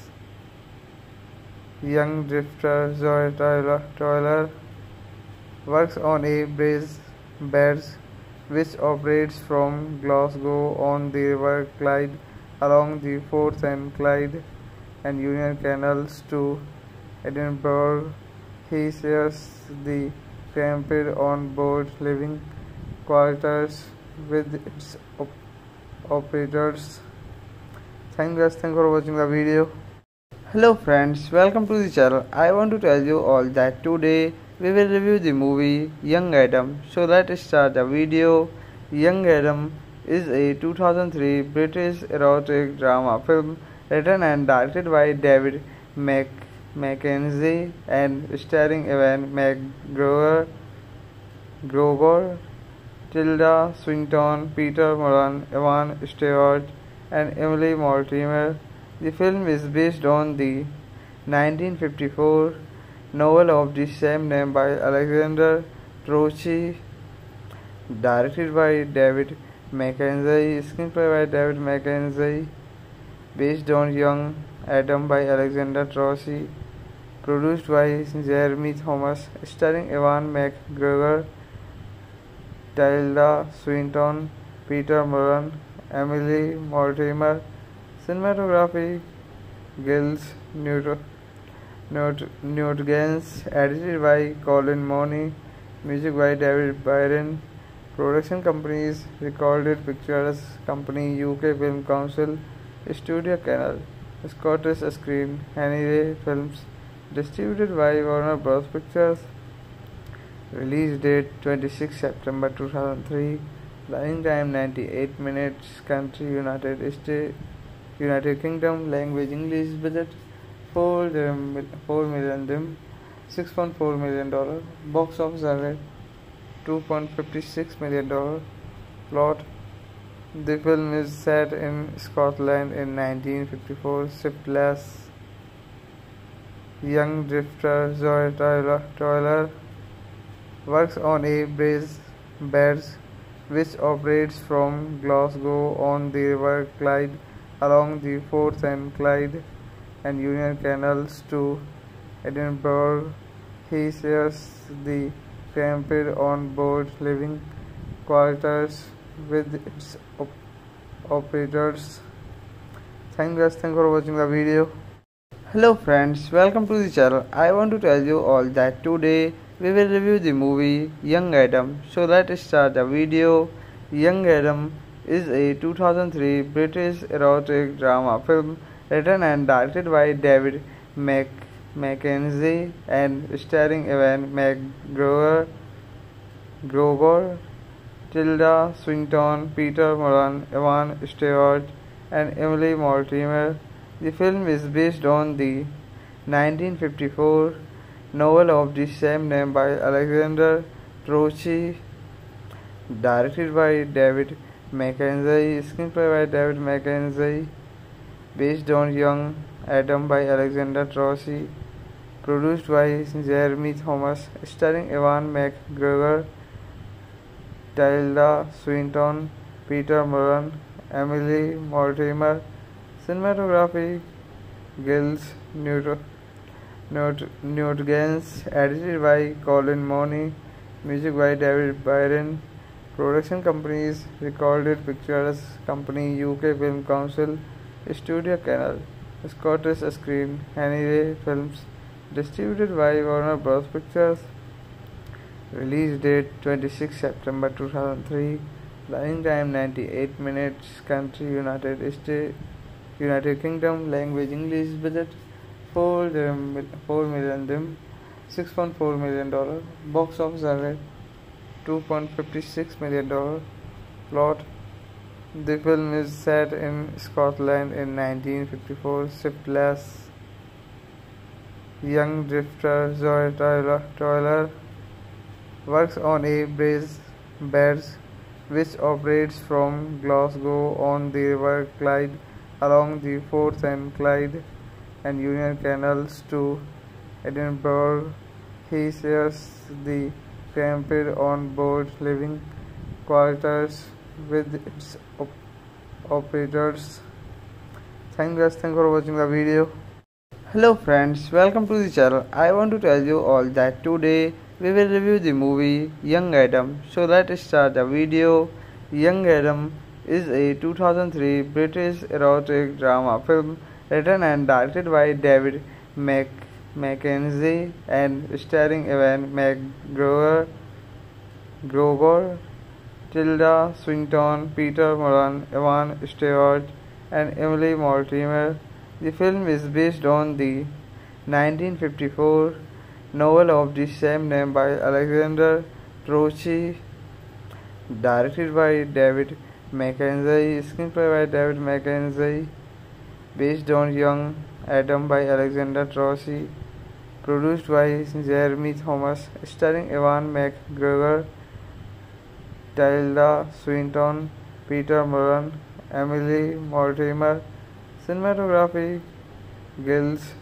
young drifter Zoe Tyler works on a barge which operates from Glasgow on the River Clyde along the Forth and Clyde and Union Canals to Edinburgh. He shares the cramped on-board living quarters with its operators. Thank you guys, thank for watching the video. Hello friends, welcome to the channel. I want to tell you all that today we will review the movie Young Adam. So let's start the video. Young Adam is a 2003 British erotic drama film written and directed by David Mackenzie and starring Ewan McGregor, Tilda Swinton, Peter Moran, Evan Stewart, and Emily Mortimer. The film is based on the 1954 novel of the same name by Alexander Trotsky, directed by David Mackenzie, screenplay by David Mackenzie, based on Young Adam by Alexander Trotsky, produced by Jeremy Thomas, starring Ewan McGregor, Tilda Swinton, Peter Moran, Emily Mortimer. Cinematography Gilles Newtgens, edited by Colin Mooney, music by David Byron. Production companies Recorded Pictures Company, UK Film Council, Studio Canal, Scottish Screen, Anyway Films, distributed by Warner Bros. Pictures. Release date 26 September 2003. Running time 98 minutes. Country United States, United Kingdom. Language English. Budget 4 million dirham, $6.4 million. Box office average $2.56 million. Plot: the film is set in Scotland in 1954. Shiftless young drifter Zoe Tyler works on a barge which operates from Glasgow on the River Clyde along the Forth and Clyde and Union Canals to Edinburgh. He shares the cramped on-board living quarters with its operators. Thanks for watching the video. Hello friends, welcome to the channel. I want to tell you all that today we will review the movie Young Adam. So let's start the video. Young Adam is a 2003 British erotic drama film written and directed by David Mackenzie and starring Ewan McGregor, Tilda Swinton, Peter Moran, Evan Stewart, and Emily Mortimer. The film is based on the 1954 novel of the same name by Alexander Trotsky, directed by David Mackenzie, screenplay by David Mackenzie, based on Young Adam by Alexander Trotsky, produced by Jeremy Thomas, starring Ewan McGregor, Tilda Swinton, Peter Moran, Emily Mortimer. Cinematography Gilles Newtgens, edited by Colin Mooney, music by David Byron. Production companies Recorded Pictures Company, UK Film Council, Studio Canal, Scottish Screen, Anyway Films, distributed by Warner Bros. Pictures. Release date 26 September 2003. Running time 98 minutes. Country United States, United Kingdom. Language English. Budget 4 million dirham, $6.4 million. Box office average $2.56 million. Plot: the film is set in Scotland in 1954. Shiftless young drifter Zoe Tyler works on a barge which operates from Glasgow on the River Clyde along the Forth and Clyde and Union Canals to Edinburgh. He shares the cramped on-board living quarters with its operators. Thanks for watching the video. Hello friends, welcome to the channel. I want to tell you all that today we will review the movie Young Adam. So let's start the video. Young Adam is a 2003 British erotic drama film written and directed by David Mackenzie and starring Ewan McGregor, Tilda Swinton, Peter Moran, Evan Stewart, and Emily Mortimer. The film is based on the 1954 novel of the same name by Alexander Trotsky, directed by David Mackenzie, screenplay by David Mackenzie, based on Young Adam by Alexander Trotsky, produced by Jeremy Thomas, starring Ewan McGregor, Tilda Swinton, Peter Moran, Emily Mortimer. Cinematography Gilles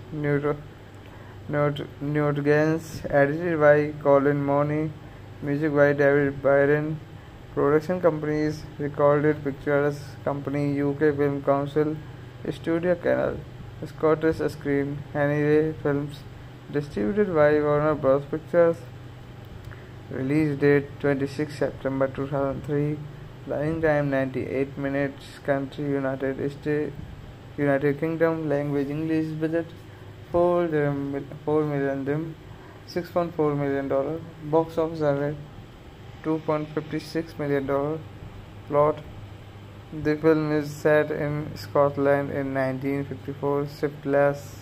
Newtgens, edited by Colin Mooney, music by David Byron. Production companies Recorded Pictures Company, UK Film Council, Studio Canal, Scottish Screen, Henry Films, distributed by Warner Bros. Pictures. Release date 26 September 2003. Running time 98 minutes. Country United States, United Kingdom. Language English. Budget 4 million dirham, $6.4 million. Box office average $2.56 million. Plot: the film is set in Scotland in 1954. Shiftless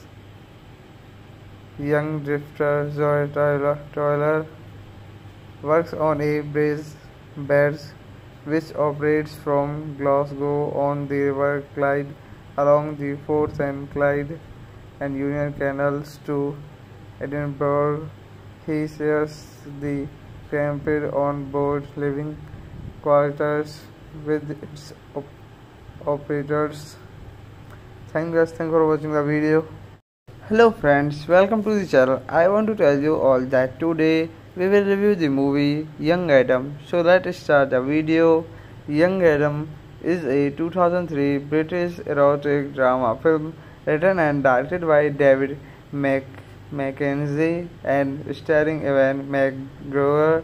young drifter Zoe Tyler works on a barge which operates from Glasgow on the River Clyde along the Forth and Clyde and Union Canals to Edinburgh. He shares the cramped on-board living quarters with its operators. Thanks for watching the video. Hello friends, welcome to the channel. I want to tell you all that today we will review the movie Young Adam. So let's start the video. Young Adam is a 2003 British erotic drama film written and directed by David Mackenzie and starring Ewan McGregor,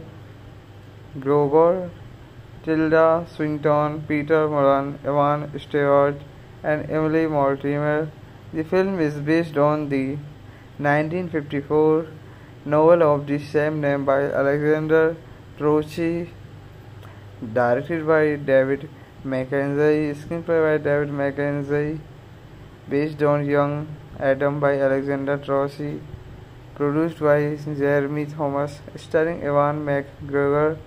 Tilda Swinton, Peter Moran, Ewan Stewart, and Emily Mortimer. The film is based on the 1954 novel of the same name by Alexander Trotsky, directed by David Mackenzie, screenplay by David Mackenzie, based on Young Adam by Alexander Trotsky, produced by Jeremy Thomas, starring Ewan McGregor,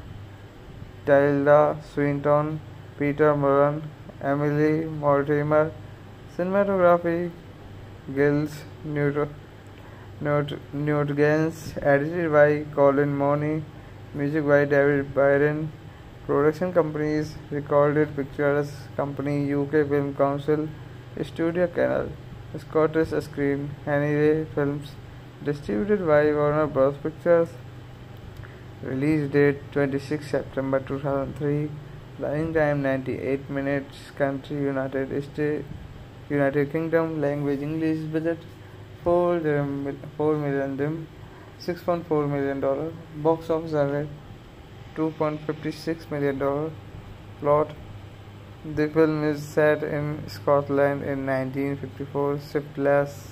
Tilda Swinton, Peter Moran, Emily Mortimer. Cinematography Gilles Newtgens, edited by Colin Mooney, music by David Byron. Production companies Recorded Pictures Company, UK Film Council, Studio Canal, Scottish Screen, Henry Films, distributed by Warner Bros. Pictures. Release date 26 September 2003. Running time 98 minutes. Country United States, United Kingdom. Language English. Budget 4 million dirham, $6.4 million. Box office average $2.56 million. Plot: the film is set in Scotland in 1954. Shiftless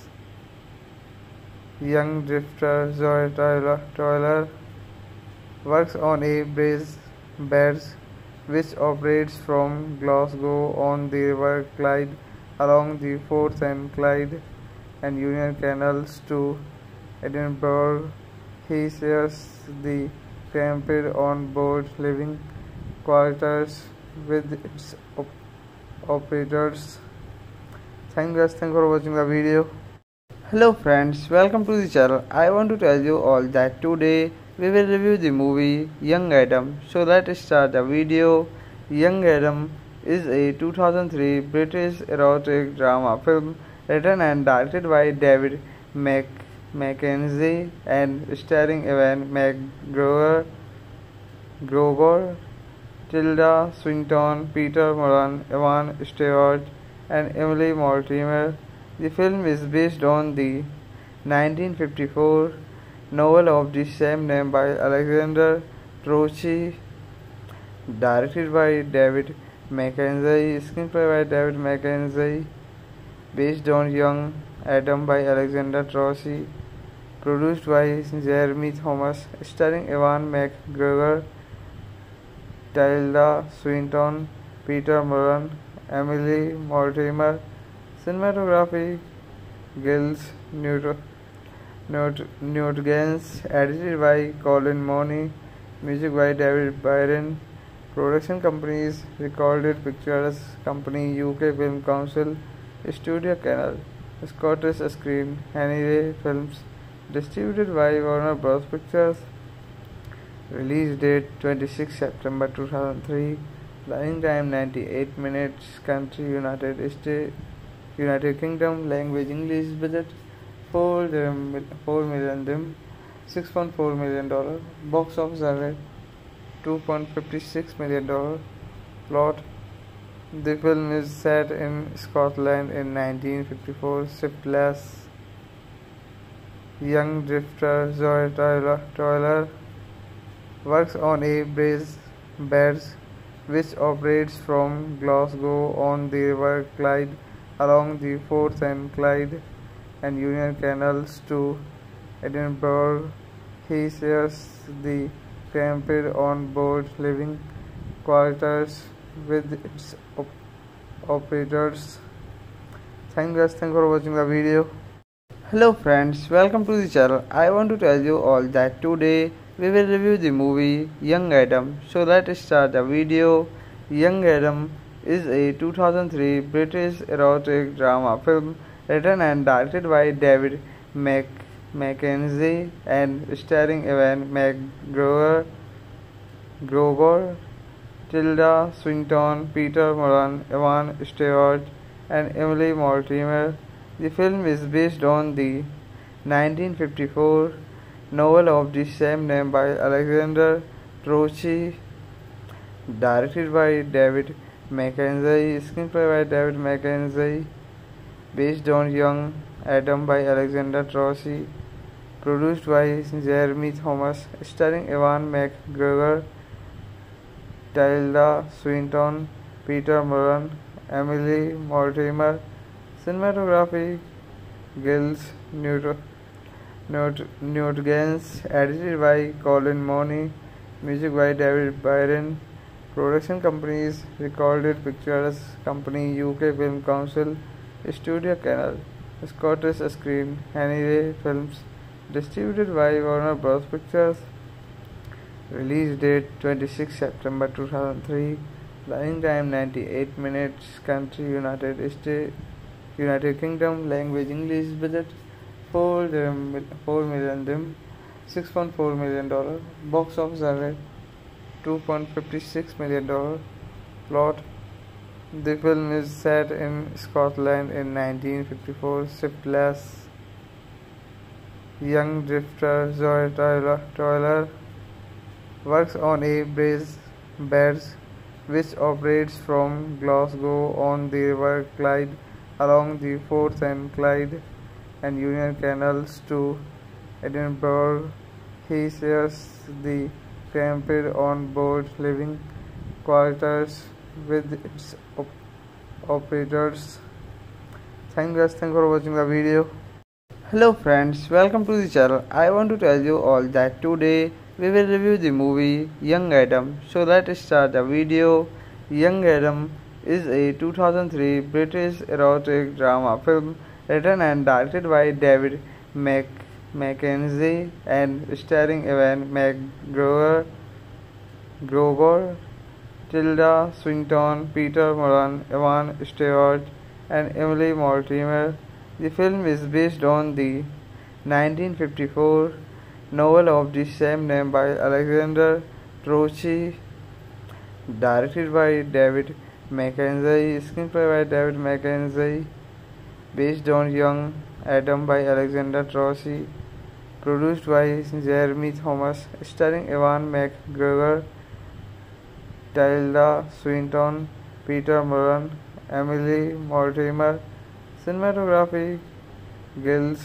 young drifter Zoe Tyler works on a barge which operates from Glasgow on the River Clyde along the Forth and Clyde and Union Canals to Edinburgh. He shares the cramped on-board living quarters with its operators. Thanks for watching the video. Hello friends, welcome to the channel. I want to tell you all that today we will review the movie Young Adam. So let's start the video. Young Adam is a 2003 British erotic drama film written and directed by David Mackenzie and starring Ewan McGregor, Tilda Swinton, Peter Moran, Ewan Stewart, and Emily Mortimer. The film is based on the 1954 novel of the same name by Alexander Trotsky, directed by David Mackenzie, screenplay by David Mackenzie, based on Young Adam by Alexander Trotsky, produced by Jeremy Thomas, starring Ewan McGregor, Tilda Swinton, Peter Moran, Emily Mortimer. Cinematography Gilles Newtgens, edited by Colin Mooney, music by David Byron. Production companies Recorded Pictures Company, UK Film Council, Studio Canal, Scottish Screen, Henry Films, distributed by Warner Bros. Pictures. Release date 26 September 2003. Running time 98 minutes. Country United States, United Kingdom. Language English. Budget 4 million dirham, $6.4 million. Box office average $2.56 million. Plot: the film is set in Scotland in 1954. Shiftless young drifter Zoe Tyler works on a barge which operates from Glasgow on the River Clyde along the Forth and Clyde and Union Canals to Edinburgh. He shares the cramped on-board living quarters with its operators. Thanks guys, thanks for watching the video. Hello friends, welcome to the channel. I want to tell you all that today we will review the movie Young Adam. So let's start the video. Young Adam is a 2003 British erotic drama film written and directed by David Mackenzie and starring Ewan McGregor, Tilda Swinton, Peter Mullan, Ewan Stewart, and Emily Mortimer. The film is based on the 1954 novel of the same name by Alexander Trocchi, directed by David Mackenzie, screenplay by David Mackenzie, based on Young Adam by Alexander Trocchi, produced by Jeremy Thomas, starring Ewan McGregor, Tilda Swinton, Peter Mullan, Emily Mortimer. Cinematography: Giles Newtgens, edited by Colin Mooney, music by David Byron. Production companies: Recorded Pictures Company, UK Film Council, Studio Canal, Scottish Screen, Henry Films. Distributed by Warner Bros. Pictures. Release date 26 September 2003. Running time 98 minutes. Country United States, United Kingdom. Language English. Budget 4 million dirham, $6.4 million. Box office average $2.56 million. Plot: the film is set in Scotland in 1954. Shiftless young drifter Zoe Tyler works on a barge which operates from Glasgow on the River Clyde along the Forth and Clyde and Union Canals to Edinburgh. He shares the cramped on-board living quarters with its operators. Thanks guys, thanks for watching the video. Hello friends, welcome to the channel. I want to tell you all that today we will review the movie Young Adam. So let's start the video. Young Adam is a 2003 British erotic drama film written and directed by David Mackenzie and starring Ewan McGregor, Tilda Swinton, Peter Mullan, Ewan Stewart, and Emily Mortimer. The film is based on the 1954 novel of the same name by Alexander Trocchi, directed by David Mackenzie, screenplay by David Mackenzie, based on Young Adam by Alexander Trocchi, produced by Jeremy Thomas, starring Ewan McGregor, Tilda Swinton, Peter Mullan, Emily Mortimer. Cinematography: Giles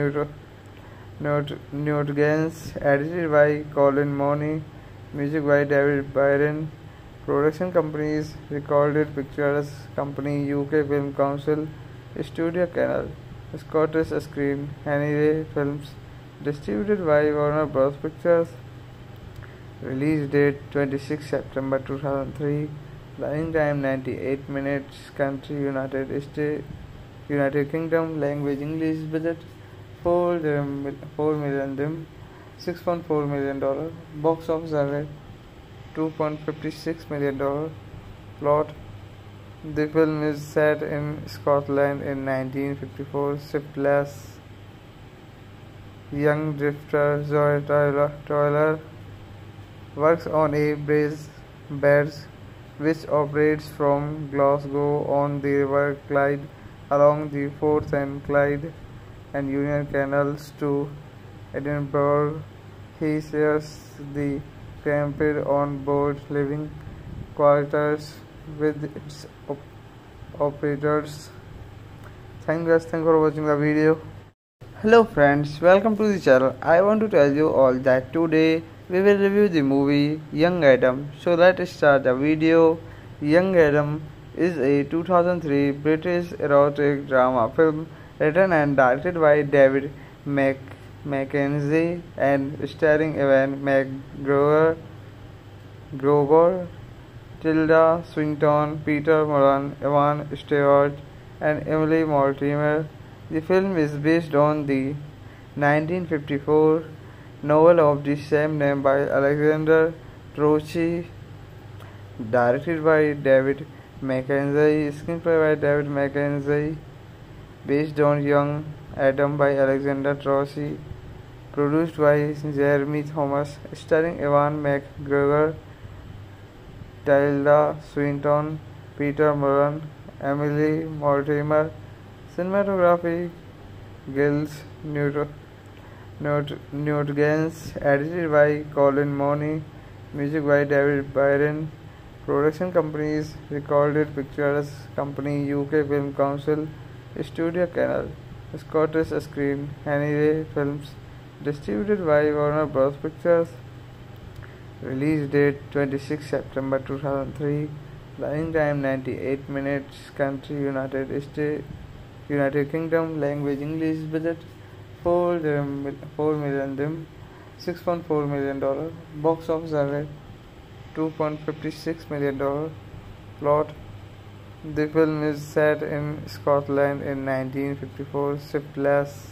Newtgens, edited by Colin Mooney, music by David Byron. Production companies: Recorded Pictures Company, UK Film Council, Studio Canal, Scottish Screen, Henry Films. Distributed by Warner Bros. Pictures. Release date 26 September 2003. Running time 98 minutes. Country United States, United Kingdom. Language English. Budget 4 million dirham, $6.4 million. Box office average $2.56 million. Plot: the film is set in Scotland in 1954. Shiftless young drifter Zoe Tyler works on a barge which operates from Glasgow on the River Clyde along the Forth and Clyde and Union Canals to Edinburgh. He shares the cramped on-board living quarters with its operators. Thank you guys, thanks for watching the video. Hello friends, welcome to the channel. I want to tell you all that today we will review the movie Young Adam. So let's start the video. Young Adam is a 2003 British erotic drama film written and directed by David Mackenzie and starring Ewan McGregor, Tilda Swinton, Peter Mullan, Ewan Stewart, and Emily Mortimer. The film is based on the 1954 novel of the same name by Alexander Trocchi, directed by David Mackenzie, screenplay by David Mackenzie, based on Young Adam by Alexander Trocchi, produced by Jeremy Thomas, starring Ewan McGregor, Tilda Swinton, Peter Mullan, Emily Mortimer. Cinematography Gilles Newtgens, edited by Colin Mooney, music by David Byron. Production companies Recorded Pictures Company, UK Film Council, Studio Canal, Scottish Screen, Henry Films, distributed by Warner Bros. Pictures. Release date 26 September 2003. Running time 98 minutes. Country United Kingdom. Language English. Budget 4 million dirham, $6.4 million. Box office average $2.56 million. Plot: the film is set in Scotland in 1954. Shiftless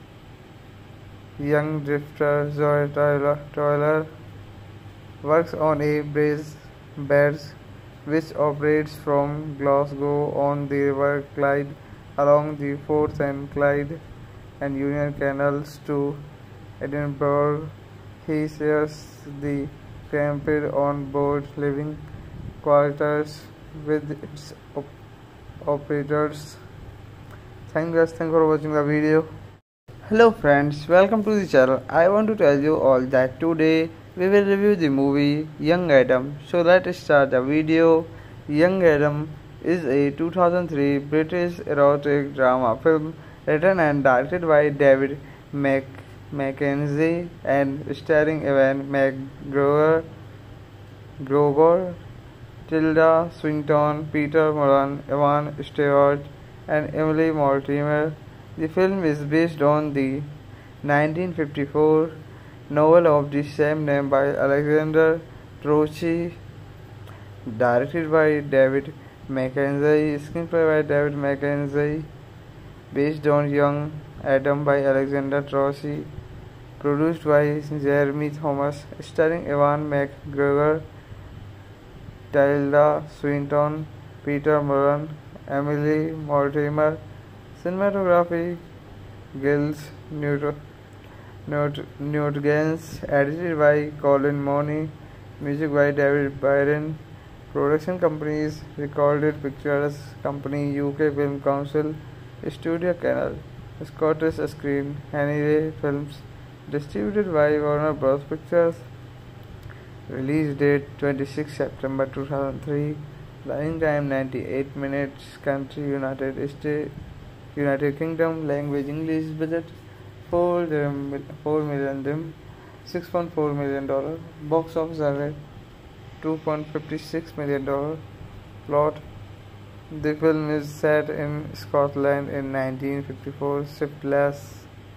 young drifter Zoe Tyler works on a barge which operates from Glasgow on the River Clyde along the Forth and Clyde and Union Canals to Edinburgh. He shares the cramped on-board living quarters with its operators. Thank you guys, thanks for watching the video. Hello friends, welcome to the channel. I want to tell you all that today we will review the movie Young Adam. So let's start the video. Young Adam is a 2003 British erotic drama film written and directed by David Mackenzie and starring Ewan McGregor, Tilda Swinton, Peter Mullan, Ewan Stewart, and Emily Mortimer. The film is based on the 1954 novel of the same name by Alexander Trocchi, directed by David Mackenzie, screenplay by David Mackenzie, based on Young Adam by Alexander Trocchi, produced by Jeremy Thomas, starring Ewan McGregor, Tilda Swinton, Peter Mullan, Emily Mortimer. Cinematography Gilles Newtgens, edited by Colin Mooney, music by David Byron. Production companies Recorded Pictures Company, UK Film Council, Studio Canal, Scottish Screen, Henry Films, distributed by Warner Bros. Pictures. Release date 26 September 2003. Running time 98 minutes. Country United Kingdom. Language English. Budget 4 million dirham, $6.4 million. Box office average $2.56 million. Plot: the film is set in Scotland in 1954. Shiftless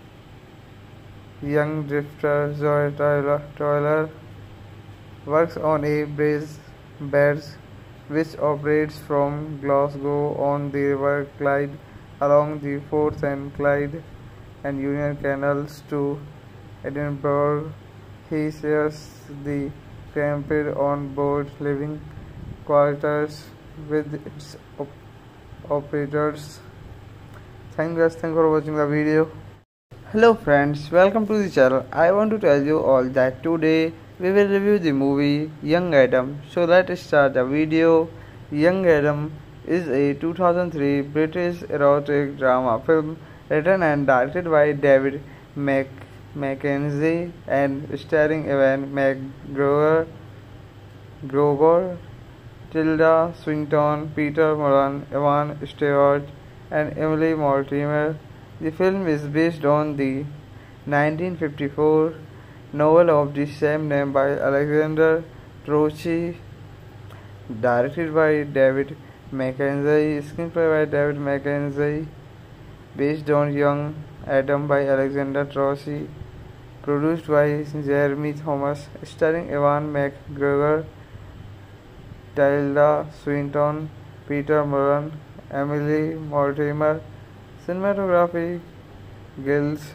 young drifter Zoe Tyler works on a barge which operates from Glasgow on the River Clyde along the Forth and Clyde and Union Canals to Edinburgh. He shares the cramped on-board living quarters with its operators. Thank you guys, thanks for watching the video. Hello friends, welcome to the channel. I want to tell you all that today we will review the movie Young Adam. So let's start the video. Young Adam is a 2003 British erotic drama film written and directed by David Mackenzie and starring Ewan McGregor, Tilda Swinton, Peter Mullan, Ewan Stewart, and Emily Mortimer. The film is based on the 1954 novel of the same name by Alexander Trotsky, directed by David Mackenzie, screenplay by David Mackenzie, based on Young Adam by Alexander Trotsky, produced by Jeremy Thomas, starring Ewan McGregor, Tilda Swinton, Peter Mullan, Emily Mortimer. Cinematography Gilles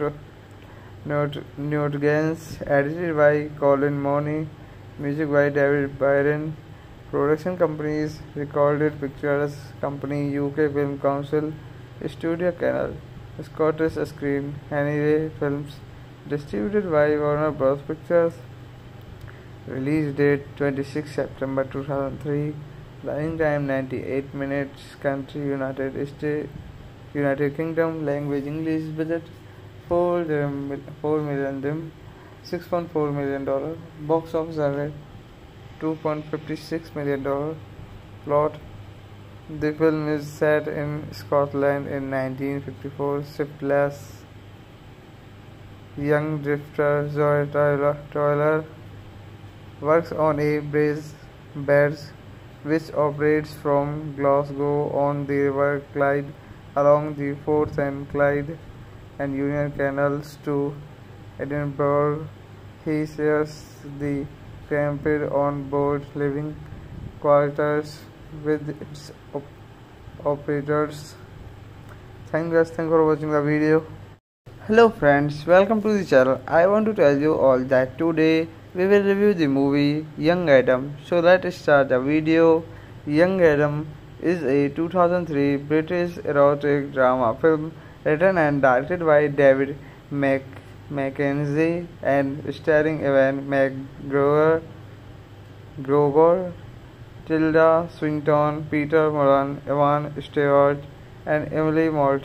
Newtgens, edited by Colin Mooney, music by David Byron. Production companies: Recorded Pictures Company, UK Film Council, Studio Canal, Scottish Screen, Anyway Films. Distributed by Warner Bros. Pictures. Release date 26 September 2003. Running time 98 minutes. Country United States, United Kingdom. Language English. Budget 4 million dirham, $6.4 million. Box office average $2.56 million. Plot: the film is set in Scotland in 1954. Shiftless young drifter Zoe Tyler works on a barge which operates from Glasgow on the River Clyde along the Forth and Clyde and Union Canals to Edinburgh. He shares the cramped on-board living quarters with its operators. Thanks for watching the video. Hello friends, welcome to the channel. I want to tell you all that today we will review the movie Young Adam. So let's start the video. Young Adam is a 2003 British erotic drama film written and directed by David Mackenzie and starring Ewan McGregor, Tilda Swinton, Peter Mullan, Ewan Stewart, and Emily Mortimer. The film is based on the 1954 novel of the same name by Alexander Trotsky, produced by Jeremy Thomas, screenplay by David Mackenzie, based on Young Adam by Alexander Trotsky, produced by Jeremy Thomas. Cinematography Gilles Newtgens, edited by Colin Mooney, music by David Byron. Production companies: Recorded Pictures Company, UK Film Council, Studio Canal, Scottish Screen, Anyway Films. Distributed by Warner Bros. Pictures. Release date 26 September 2003. Running time 98 minutes. Country United States, United Kingdom. Language English. Budget $4 million. Box office average $2.56 million. Plot: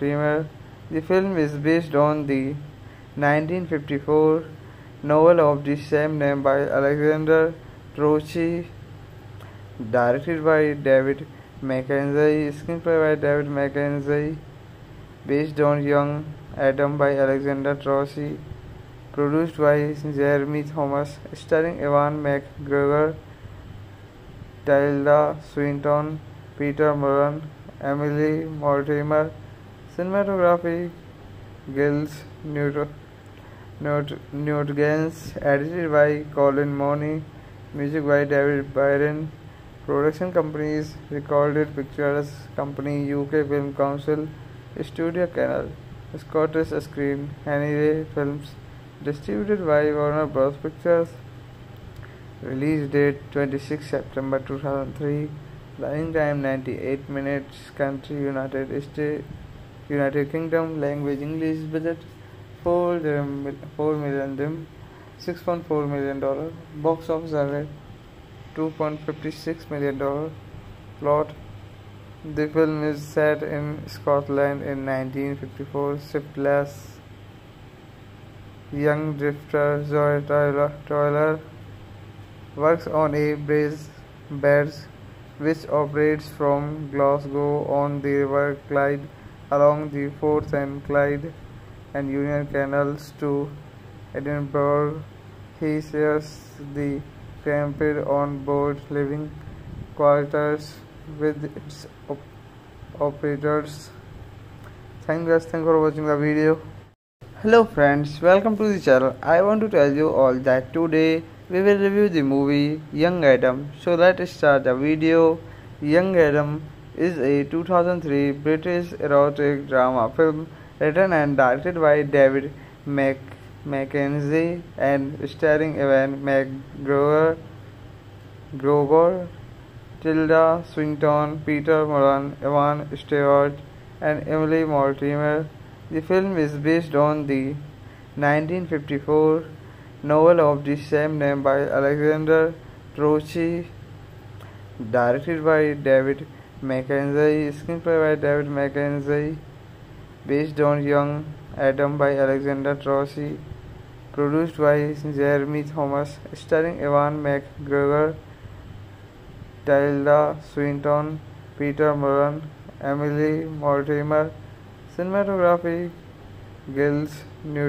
the film is based on the novel of the same name by Alexander Trotsky, directed by David Mackenzie, screenplay by David Mackenzie, based on Young Adam by Alexander Trotsky, produced by Jeremy Thomas, starring Ewan McGregor, Tilda Swinton, Peter Mullan, Emily Mortimer. Cinematography Gilles Newtgens, edited by Colin Mooney, music by David Byron. Production companies: Recorded Pictures Company, UK Film Council, Studio Canal, Scottish Screen, Anyway Films. Distributed by Warner Bros. Pictures. Release date 26 September 2003. Running time 98 minutes. Country United States, United Kingdom. Language English. Budget $4 million dirham, $6.4 million. Box office average $2.56 million. Plot: the film is set in Scotland in 1954. Shiftless young drifter Zoe Tyler works on a barge which operates from Glasgow on the River Clyde along the Forth and Clyde and Union Canals to Edinburgh. He shares the cramped on-board living quarters with its operators. Thanks for watching the video. Hello friends, welcome to the channel. I want to tell you all that today we will review the movie Young Adam. So let's start the video. Young Adam is a 2003 British erotic drama film written and directed by David Mackenzie and starring Ewan McGregor, Tilda Swinton, Peter Mullan, Ewan Stewart, and Emily Mortimer. The film is based on the 1954 novel of the same name by Alexander Trotsky, directed by David Mackenzie, screenplay by David Mackenzie, based on Young Adam by Alexander Trotsky, produced by Jeremy Thomas, starring Ewan McGregor, Tilda Swinton, Peter Mullen, Emily Mortimer, cinematography, Gilles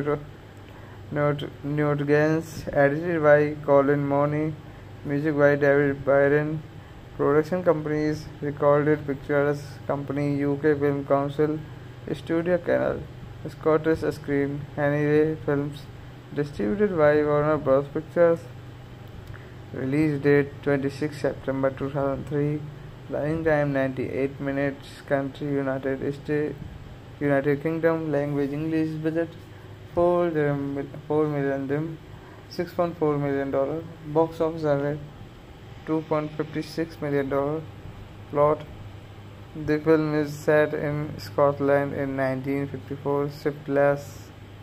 Newtgens, edited by Colin Mooney, music by David Byron, production companies Recorded Pictures Company, UK Film Council, Studio Canal, Scottish Screen, Henry Films, distributed by Warner Bros. Pictures. Release date 26 September 2003. Running time 98 minutes. Country United States, United Kingdom. Language English. Budget 4 million dirham, $6.4 million. Box office average $2.56 million. Plot: the film is set in Scotland in 1954. Shiftless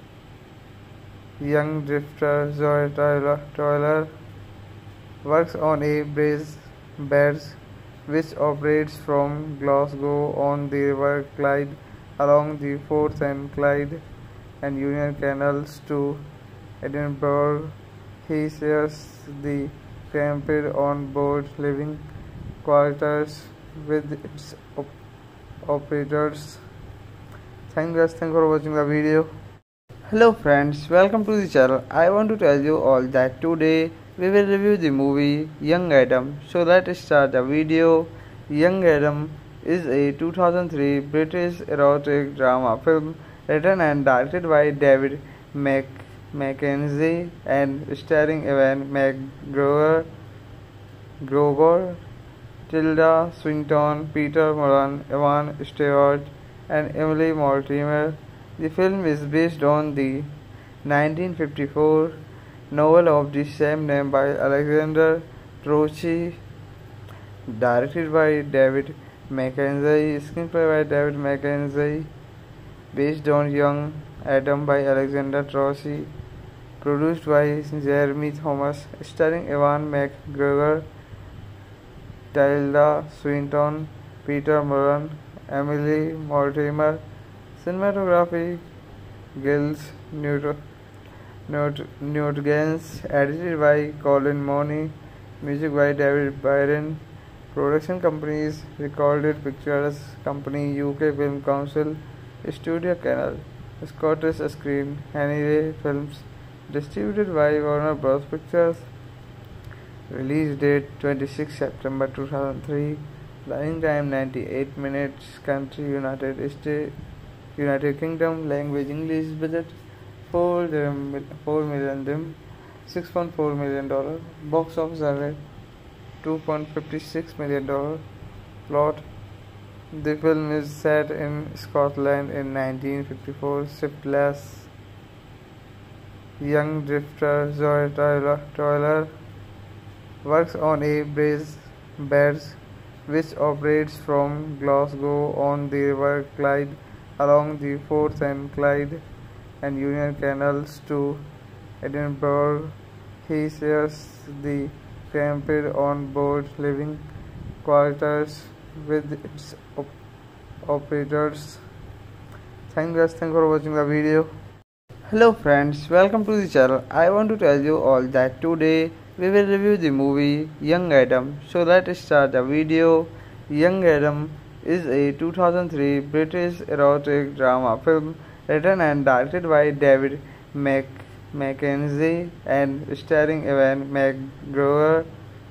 young drifter Zoe Tyler works on a barge which operates from Glasgow on the River Clyde along the Forth and Clyde and Union Canals to Edinburgh. He shares the cramped on-board living quarters with its operators. Thanks for watching the video. Hello friends, welcome to the channel. I want to tell you all that today we will review the movie Young Adam. So let's start the video. Young Adam is a 2003 British erotic drama film written and directed by David Mackenzie and starring Ewan McGregor, Tilda Swinton, Peter Mullen, Ewan Stewart, and Emily Mortimer. The film is based on the 1954 novel of the same name by Alexander Trotsky, directed by David Mackenzie, screenplay by David Mackenzie, based on Young Adam by Alexander Trotsky, produced by Jeremy Thomas, starring Ewan McGregor, Tilda Swinton, Peter Mullen, Emily Mortimer, cinematography, Gilles Newtgens, edited by Colin Mooney, music by David Byron, production companies Recorded Pictures Company, UK Film Council, Studio Canal, Scottish Screen, Henry Films, distributed by Warner Bros. Pictures. Release date 26 September 2003. Running time 98 minutes. Country United States, United Kingdom. Language English. Budget 4 million dirham, $6.4 million. Box office average $2.56 million. Plot: Newtgens, edited by Colin Mooney, music by David Byron, production companies Recorded Pictures Company, UK Film Council, Studio Canal, Scottish Screen, Henry Films, distributed by Warner Bros. Pictures. Release date 26 September 2003. Running time 98 minutes. Country United States, United Kingdom. Language English. Budget 4 million dirham, $6.4 million. Box office average $2.56 million. Plot: the film is set in Scotland in 1954. Shiftless young drifter Zoe Tyler works on a barge which operates from Glasgow on the River Clyde along the Forth and Clyde and Union Canals to Edinburgh. He shares the cramped on-board living quarters with its operators. Thanks for watching the video. Hello friends, welcome to the channel. I want to tell you all that today we will review the movie Young Adam. So let's start the video. Young Adam is a 2003 British erotic drama film written and directed by David Mackenzie and starring Ewan McGregor,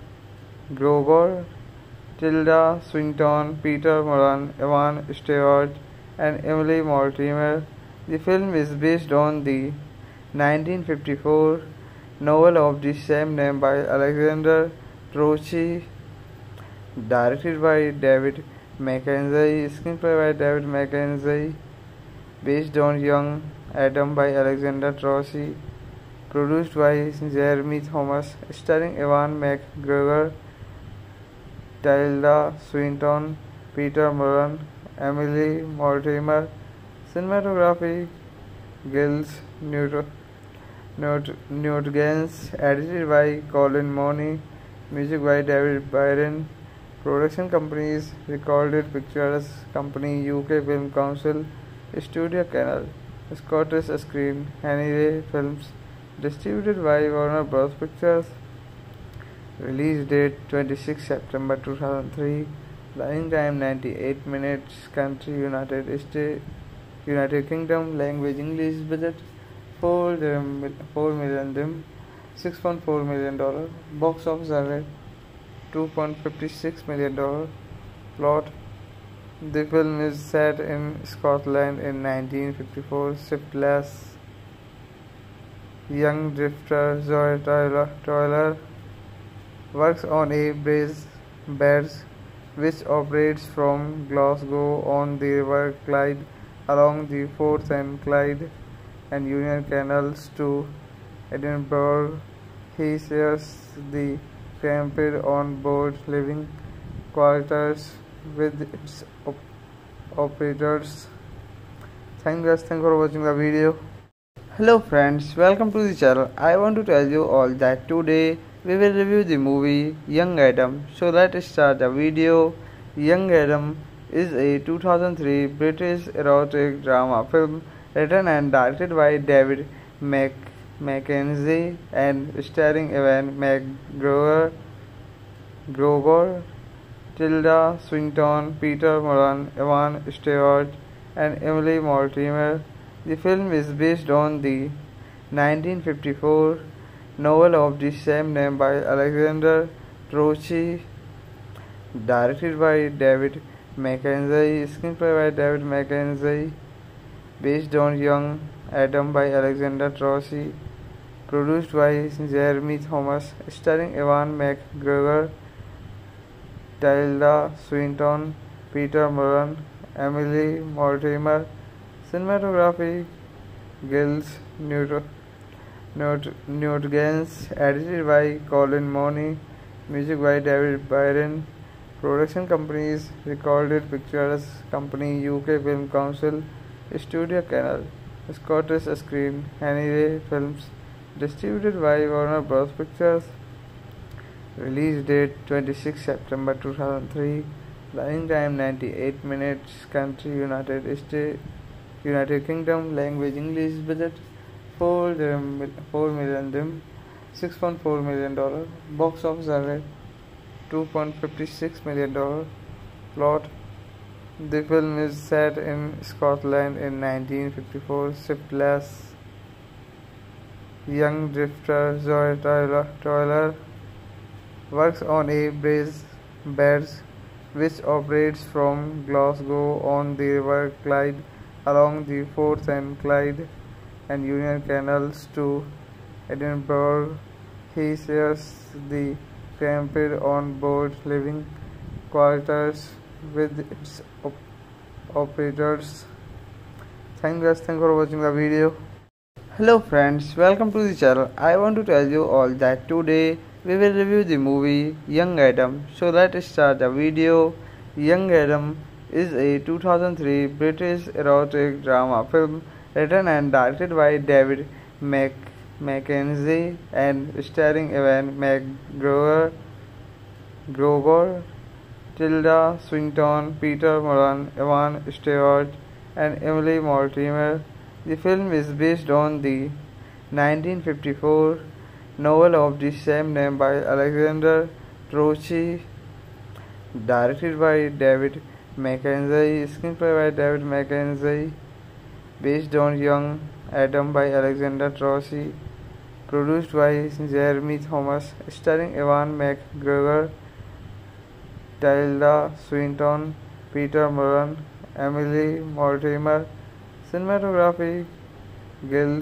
Tilda Swinton, Peter Mullen, Ewan Stewart, and Emily Mortimer. The film is based on the 1954 novel of the same name by Alexander Trotsky, directed by David Mackenzie, screenplay by David Mackenzie, based on Young Adam by Alexander Trotsky, produced by Jeremy Thomas, starring Ewan McGregor, Tilda Swinton, Peter Mullen, Emily Mortimer, cinematography, Gilles Newtgans, edited by Colin Mooney, music by David Byron, production companies Recorded Pictures Company, UK Film Council, Studio Canal, Scottish Screen, Henry Films, distributed by Warner Bros. Pictures. Release date 26 September 2003. Running time 98 minutes. Country United States, United Kingdom. Language English. Budget 4 million dirham, $6.4 million. Box office average $2.56 million. Plot: the film is set in Scotland in 1954. Shiftless young drifter Zoe Tyler works on a barge which operates from Glasgow on the River Clyde along the Forth and Clyde and Union Canals to Edinburgh. He shares the cramped on-board living quarters with its operators. Thanks for watching the video. Hello friends, welcome to the channel. I want to tell you all that today we will review the movie Young Adam. So let's start the video. Young Adam is a 2003 British erotic drama film written and directed by David Mackenzie and starring Ewan McGregor, Tilda Swinton, Peter Mullan, Ewan Stewart, and Emily Mortimer. The film is based on the 1954 novel of the same name by Alexander Trocchi, directed by David Mackenzie, screenplay by David Mackenzie, based on Young Adam by Alexander Trocchi, produced by Jeremy Thomas, starring Ewan McGregor, Tilda Swinton, Peter Mullan, Emily Mortimer. Cinematography: Giles Newtgans, edited by Colin Mooney, music by David Byron, production companies Recorded Pictures Company, UK Film Council, Studio Canal, Scottish Screen, Henry Films, distributed by Warner Bros. Pictures. Release date 26 September 2003. Running time 98 minutes. Country United States, United Kingdom. Language English. Budget 4 million dirham, $6.4 million. Box office average $2.56 million. Plot: the film is set in Scotland in 1954. Shiftless young drifter Zoe Tyler works on a barge which operates from Glasgow on the River Clyde along the Forth and Clyde and Union Canals to Edinburgh. He shares the cramped on-board living quarters with its operators. Thanks for watching the video. Hello friends, welcome to the channel. I want to tell you all that today we will review the movie Young Adam. So let's start the video. Young Adam is a 2003 British erotic drama film written and directed by David Mackenzie and starring Ewan McGregor, Tilda Swinton, Peter Mullan, Ewan Stewart, and Emily Mortimer. The film is based on the 1954 novel of the same name by Alexander Trocchi, directed by David Mackenzie, screenplay by David Mackenzie, based on Young Adam by Alexander Trocchi, produced by Jeremy Thomas, starring Ewan McGregor, Tilda Swinton, Peter Mullan, Emily Mortimer. Cinematography: Giles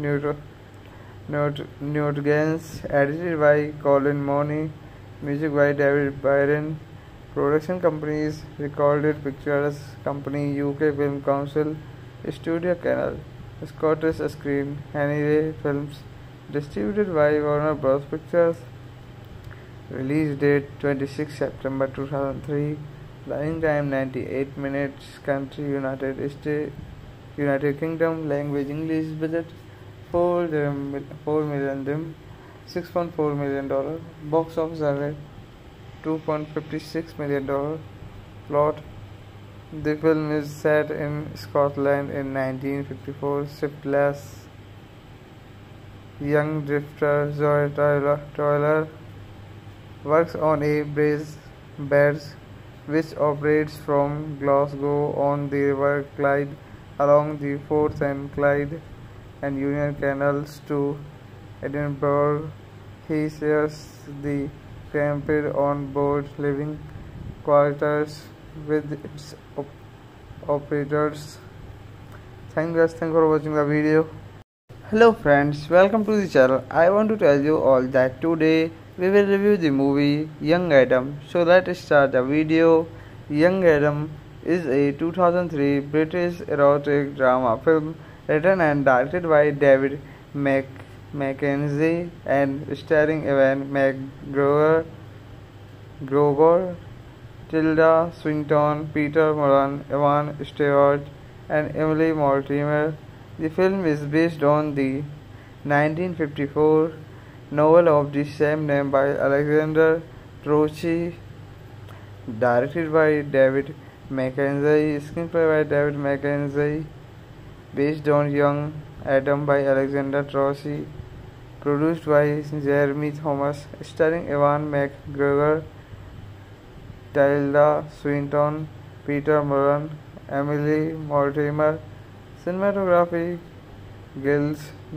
Newtgans, edited by Colin Mooney, music by David Byron, production companies Recorded Pictures Company, UK Film Council, Studio Canal, Scottish Screen, Henry Films, distributed by Warner Bros. Pictures. Release date 26 September 2003. Running time 98 minutes. Country United States, United Kingdom. Language English. Budget $4 million, $6.4 million. Box office average $2.56 million. Plot: the film is set in Scotland in 1954. Shiftless young drifter Zoe Tyler works on a barge which operates from Glasgow on the River Clyde along the Forth and Clyde and Union Canals to Edinburgh. He shares the cramped on-board living quarters with its operators. Thanks for watching the video. Hello friends, welcome to the channel. I want to tell you all that today we will review the movie Young Adam. So let's start the video. Young Adam is a 2003 British erotic drama film written and directed by David Mackenzie and starring Ewan McGregor, Tilda Swinton, Peter Mullan, Ewan Stewart, and Emily Mortimer. The film is based on the 1954 novel of the same name by Alexander Trocchi, directed by David Mackenzie, screenplay by David Mackenzie, based on Young Adam by Alexander Trocchi, produced by Jeremy Thomas, starring Ewan McGregor, Tilda Swinton, Peter Mullan, Emily Mortimer. Cinematography: Giles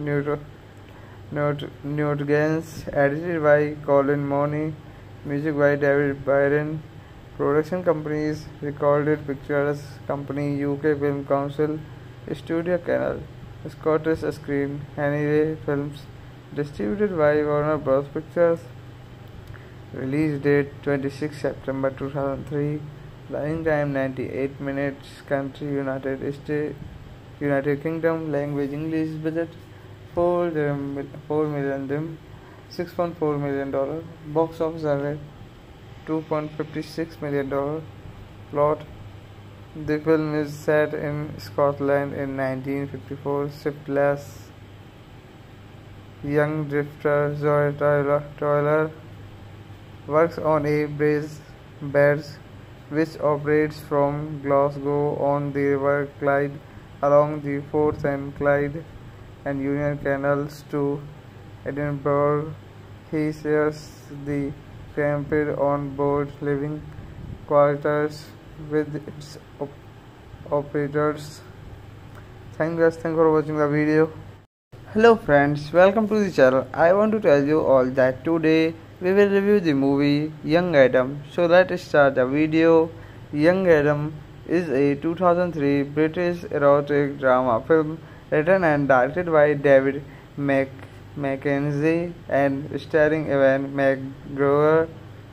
Newtgens, edited by Colin Mooney, music by David Byron. Production companies: Recorded Pictures Company, UK Film Council, Studio Canal, Scottish Screen, Henry Films. Distributed by Warner Bros. Pictures. Release date 26 September 2003. Running time 98 minutes. Country United Kingdom. Language English. Budget $4 million, $6.4 million. Box office average $2.56 million. Plot: the film is set in Scotland in 1954. Shiftless young drifter Zoe Tyler works on a barge which operates from Glasgow on the River Clyde along the Forth and Clyde and Union Canals to Edinburgh. He shares the cramped on-board living quarters with its operators. Thanks for watching the video. Hello friends, welcome to the channel. I want to tell you all that today we will review the movie Young Adam. So let's start the video. Young Adam is a 2003 British erotic drama film written and directed by David Mackenzie and starring Ewan McGregor,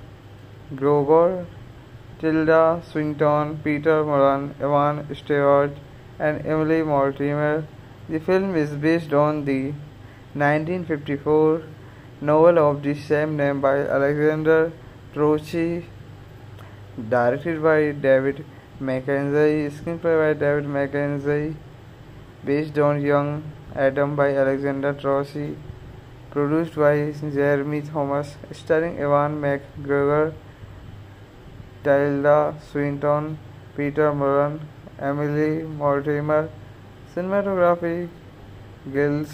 Tilda Swinton, Peter Mullan, Ewan Stewart, and Emily Mortimer. The film is based on the 1954 novel of the same name by Alexander Trocchi, directed by David Mackenzie, screenplay by David Mackenzie, based on Young Adam by Alexander Trocchi, produced by Jeremy Thomas, starring Ewan McGregor, Tilda Swinton, Peter Mullan, Emily Mortimer. Cinematography: Giles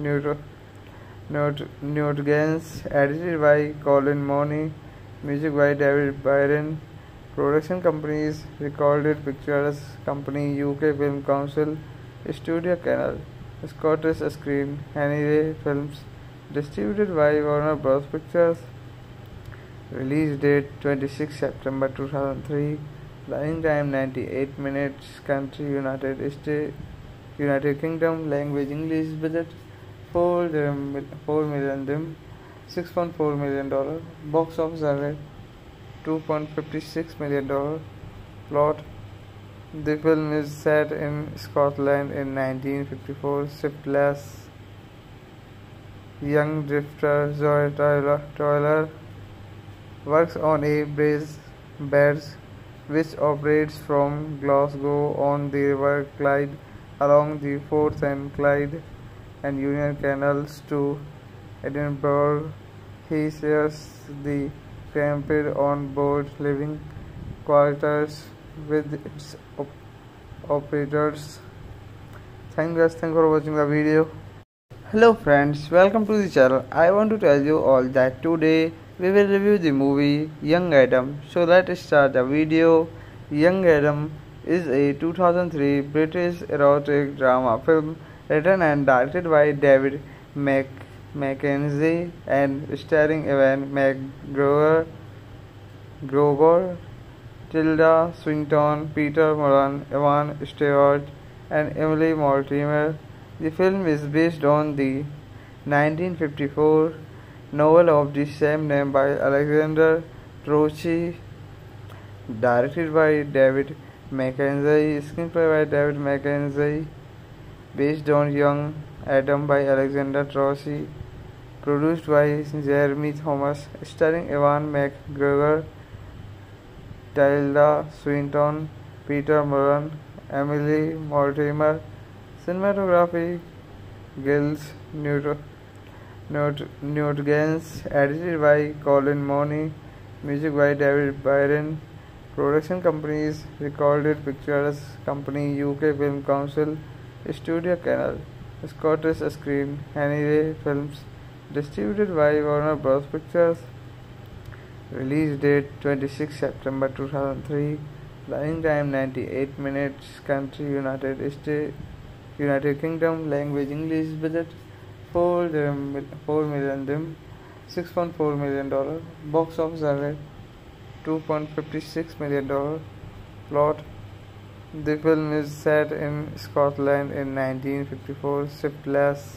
Newtgens, edited by Colin Mooney, music by David Byron. Production companies: Recorded Pictures Company, UK Film Council, Studio Canal, Scottish Screen, Henry Films. Distributed by Warner Bros. Pictures. Release date 26 September 2003. Running time 98 minutes. Country United Kingdom. Language English. Budget $4 million, $6.4 million. Box office average $2.56 million. Plot: the film is set in Scotland in 1954. Shiftless young drifter Zoe Tyler works on a barge which operates from Glasgow on the River Clyde along the Forth and Clyde and Union Canals to Edinburgh. He shares the cramped on-board living quarters with its operators. Thanks guys, thanks for watching the video. Hello friends, welcome to the channel. I want to tell you all that today we will review the movie Young Adam. So let's start the video. Young Adam is a 2003 British erotic drama film written and directed by David Mackenzie and starring Ewan McGregor, Tilda Swinton, Peter Mullan, Evan Stewart, and Emily Mortimer. The film is based on the 1954 novel of the same name by Alexander Trocchi, directed by David Mackenzie, screenplay by David Mackenzie, based on Young Adam by Alexander Trocchi, produced by Jeremy Thomas, starring Ewan McGregor, Tilda Swinton, Peter Mullan, Emily Mortimer. Cinematography Gilles Newtgens, edited by Colin Mooney, music by David Byron. Production companies Recorded Pictures Company, UK Film Council, Studio Canal, Scottish Screen, Hanley Films, distributed by Warner Bros. Pictures. Release date 26 September 2003. Running time 98 minutes. Country United Kingdom. Language English. Budget $4 million, $6.4 million. Box office average $2.56 million. Plot: the film is set in Scotland in 1954. Shiftless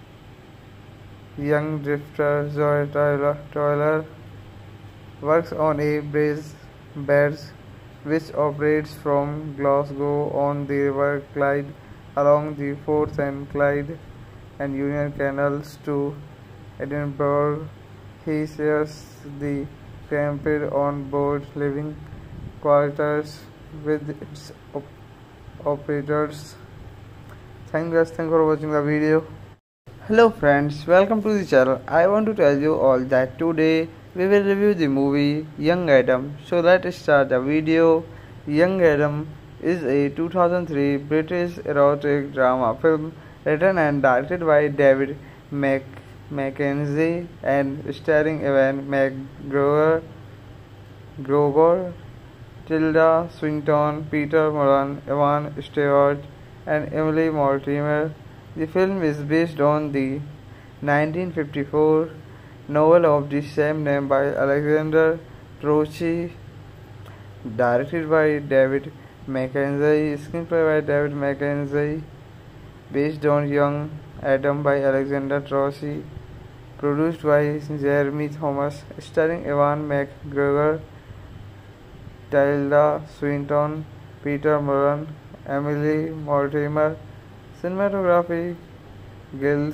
young drifter Zoe Tyler works on a barge which operates from Glasgow on the River Clyde along the Forth and Clyde and Union Canals to Edinburgh. He shares the cramped on-board living quarters with its operators. Thanks guys, thanks for watching the video. Hello friends, welcome to the channel. I want to tell you all that today we will review the movie Young Adam. So let's start the video. Young Adam is a 2003 British erotic drama film written and directed by David Mackenzie and starring Ewan McGregor, Tilda Swinton, Peter Mullan, Evan Stewart, and Emily Mortimer. The film is based on the 1954 novel of the same name by Alexander Trocchi, directed by David Mackenzie, screenplay by David Mackenzie, based on Young Adam by Alexander Trocchi, produced by Jeremy Thomas, starring Ewan McGregor, Tilda Swinton, Peter Mullan, Emily Mortimer. Cinematography Gilles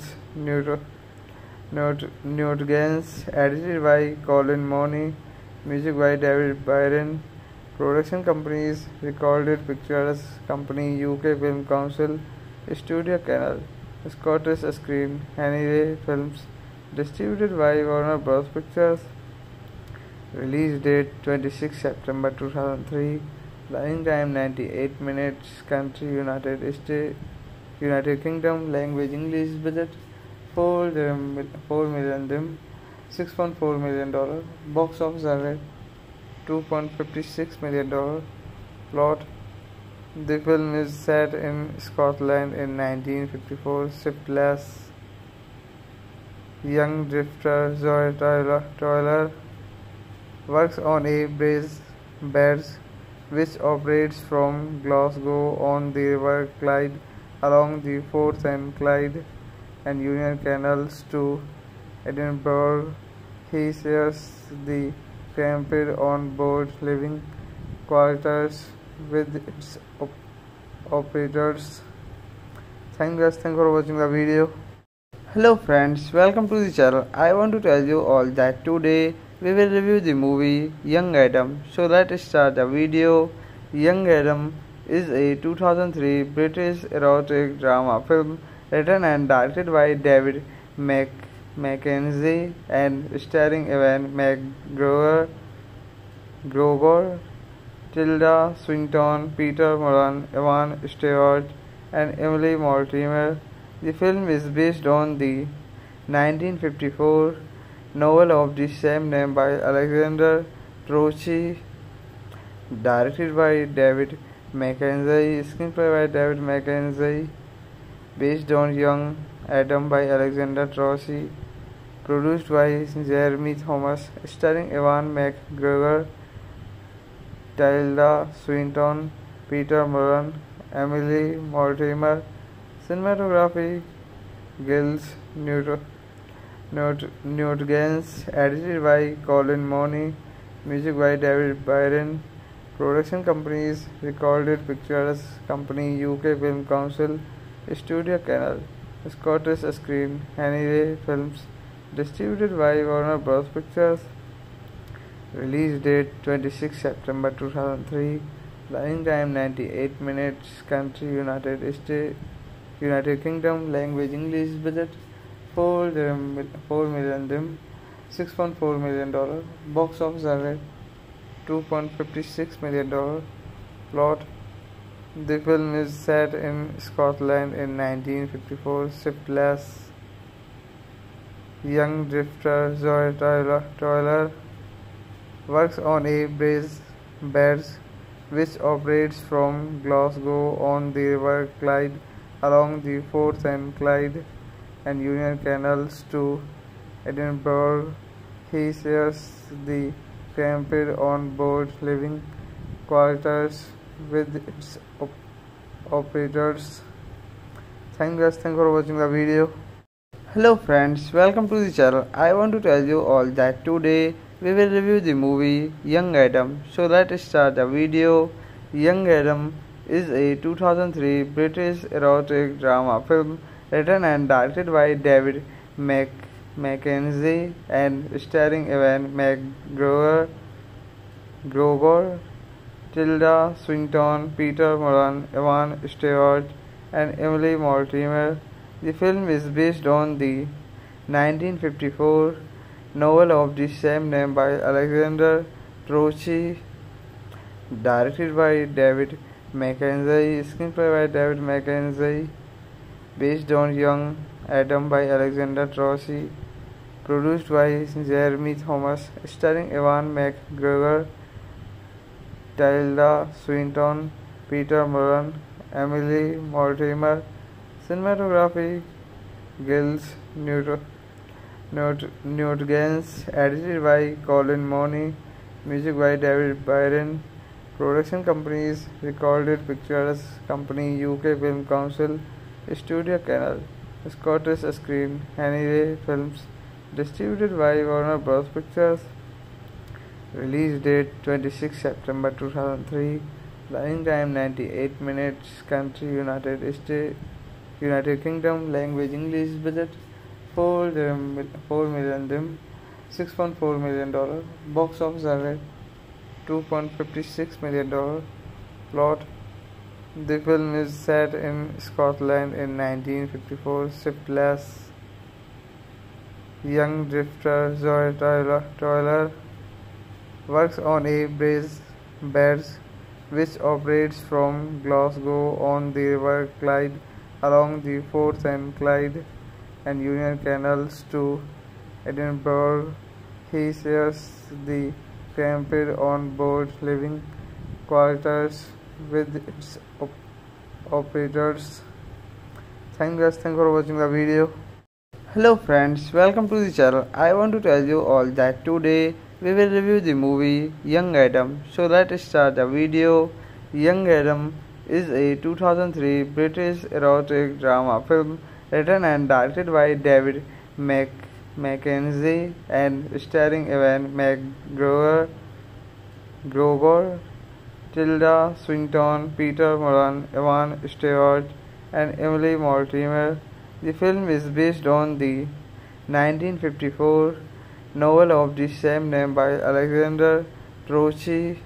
Newtgens, edited by Colin Mooney, music by David Byron. Production companies Recorded Pictures Company, UK Film Council, Studio Canal, Scottish Screen, Hanley Films, distributed by Warner Bros. Pictures. Release date 26 September 2003. Running time 98 minutes. Country United Kingdom. Language English. Budget $4 million, $6.4 million. Box office average $2.56 million. Plot: the film is set in Scotland in 1954. Shiftless young drifter Zoe Tyler works on a barge which operates from Glasgow on the River Clyde along the Forth and Clyde and Union Canals to Edinburgh. He shares the cramped on-board living quarters with its operators. Thanks guys, thanks for watching the video. Hello friends, welcome to the channel. I want to tell you all that today we will review the movie Young Adam. So let's start the video. Young Adam is a 2003 British erotic drama film written and directed by David Mackenzie and starring Ewan McGregor, Tilda Swinton, Peter Mullan, Evan Stewart, and Emily Mortimer. The film is based on the 1954 novel of the same name by Alexander Trotsky, directed by David Mackenzie, screenplay by David Mackenzie, based on Young Adam by Alexander Trotsky, produced by Jeremy Thomas, starring Ewan McGregor, Tilda Swinton, Peter Mullan, Emily Mortimer. Cinematography Gilles Newtgens, edited by Colin Mooney, music by David Byron. Production companies Recorded Pictures Company, UK Film Council, Studio Canal, Scottish Screen, Hanley Films, distributed by Warner Bros. Pictures. Release date 26 September 2003. Running time 98 minutes. Country United Kingdom. Language English. Budget 4 million dirham, $6.4 million. Box office average $2.56 million. Plot: the film is set in Scotland in 1954. Shiftless young drifter Zoe Tyler works on a barge which operates from Glasgow on the River Clyde along the Forth and Clyde and Union Canals to Edinburgh. He shares the cramped on-board living quarters with its operators. Thanks for watching the video. Hello friends, welcome to the channel. I want to tell you all that today we will review the movie Young Adam. So let's start the video. Young Adam is a 2003 British erotic drama film written and directed by David Mackenzie and starring Ewan McGregor, Tilda Swinton, Peter Mullan, Evan Stewart, and Emily Mortimer. The film is based on the 1954 novel of the same name by Alexander Trotsky, directed by David Mackenzie, screenplay by David Mackenzie, based on Young Adam by Alexander Trotsky, produced by Jeremy Thomas, starring Ewan McGregor, Tilda Swinton, Peter Mullan, Emily Mortimer. Cinematography Gilles Newtgens, edited by Colin Mooney, music by David Byron. Production companies Recorded Pictures Company, UK Film Council, Studio Canal, Scottish Screen, Hanley Films, distributed by Warner Bros. Pictures. Release date 26 September 2003. Running time 98 minutes. Country United Kingdom. Language English. Budget 4 million dirham, $6.4 million. Box office average $2.56 million. Plot: the film is set in Scotland in 1954. Shiftless young drifter Zoe Tyler works on a barge which operates from Glasgow on the River Clyde along the Forth and Clyde and Union Canals to Edinburgh. He shares the cramped on-board living quarters with its operators. Thanks for watching the video. Hello friends, welcome to the channel. I want to tell you all that today we will review the movie Young Adam. So let's start the video. Young Adam is a 2003 British erotic drama film written and directed by David Mackenzie and starring Ewan McGregor, Tilda Swinton, Peter Mullan, Evan Stewart, and Emily Mortimer. The film is based on the 1954 novel of the same name by Alexander Trotsky,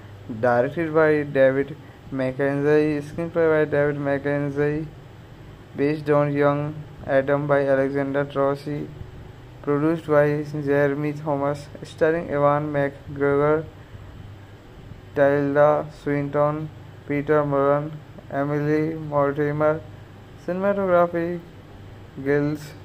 directed by David Mackenzie, screenplay by David Mackenzie, based on Young Adam by Alexander Trossi, produced by Jeremy Thomas, starring Ewan McGregor, Tilda Swinton, Peter Mullen, Emily Mortimer. Cinematography: Gilles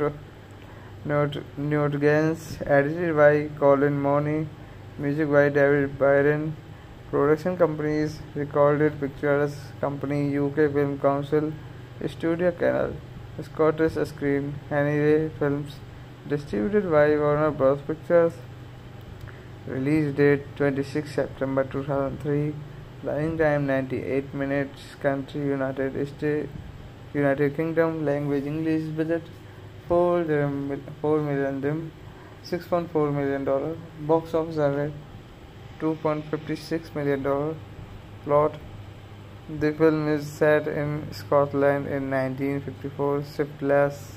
Newtgens, edited by Colin Mooney, music by David Byron. Production companies: Recorded Pictures Company, UK Film Council, Studio Canal, Scottish Screen, Henry Films. Distributed by Warner Bros. Pictures. Release date 26 September 2003. Running time 98 minutes. Country United States, United Kingdom. Language English. Budget 4 million dirham, $6.4 million. Box office average $2.56 million. Plot: the film is set in Scotland in 1954. Shiftless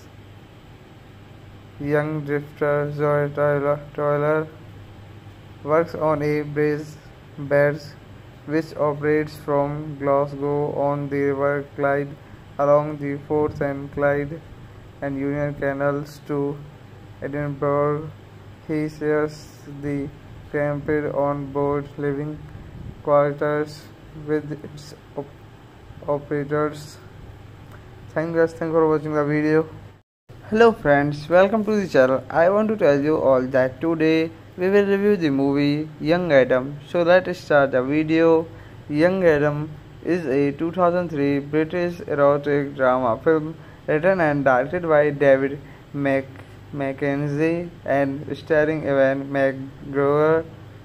young drifter Zoe Tyler works on a barge which operates from Glasgow on the River Clyde along the Forth and Clyde and Union Canals to Edinburgh. He shares the cramped on-board living quarters with its operators. Thanks for watching the video. Hello friends, welcome to the channel. I want to tell you all that today we will review the movie Young Adam. So let's start the video. Young Adam is a 2003 British erotic drama film written and directed by David Mackenzie and starring Ewan McGregor,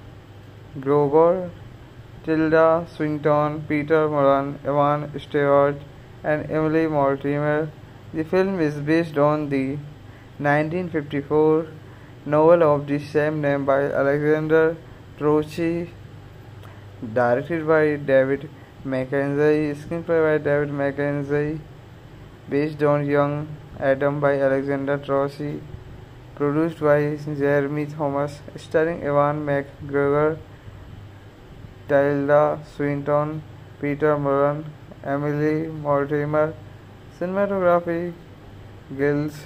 Tilda Swinton, Peter Mullen, Ewan Stewart, and Emily Mortimer. The film is based on the 1954 novel of the same name by Alexander Trossi, directed by David Mackenzie, screenplay by David Mackenzie, based on Young Adam by Alexander Trossi, produced by Jeremy Thomas, starring Ewan McGregor, Tilda Swinton, Peter Mullen, Emily Mortimer. Cinematography: Gilles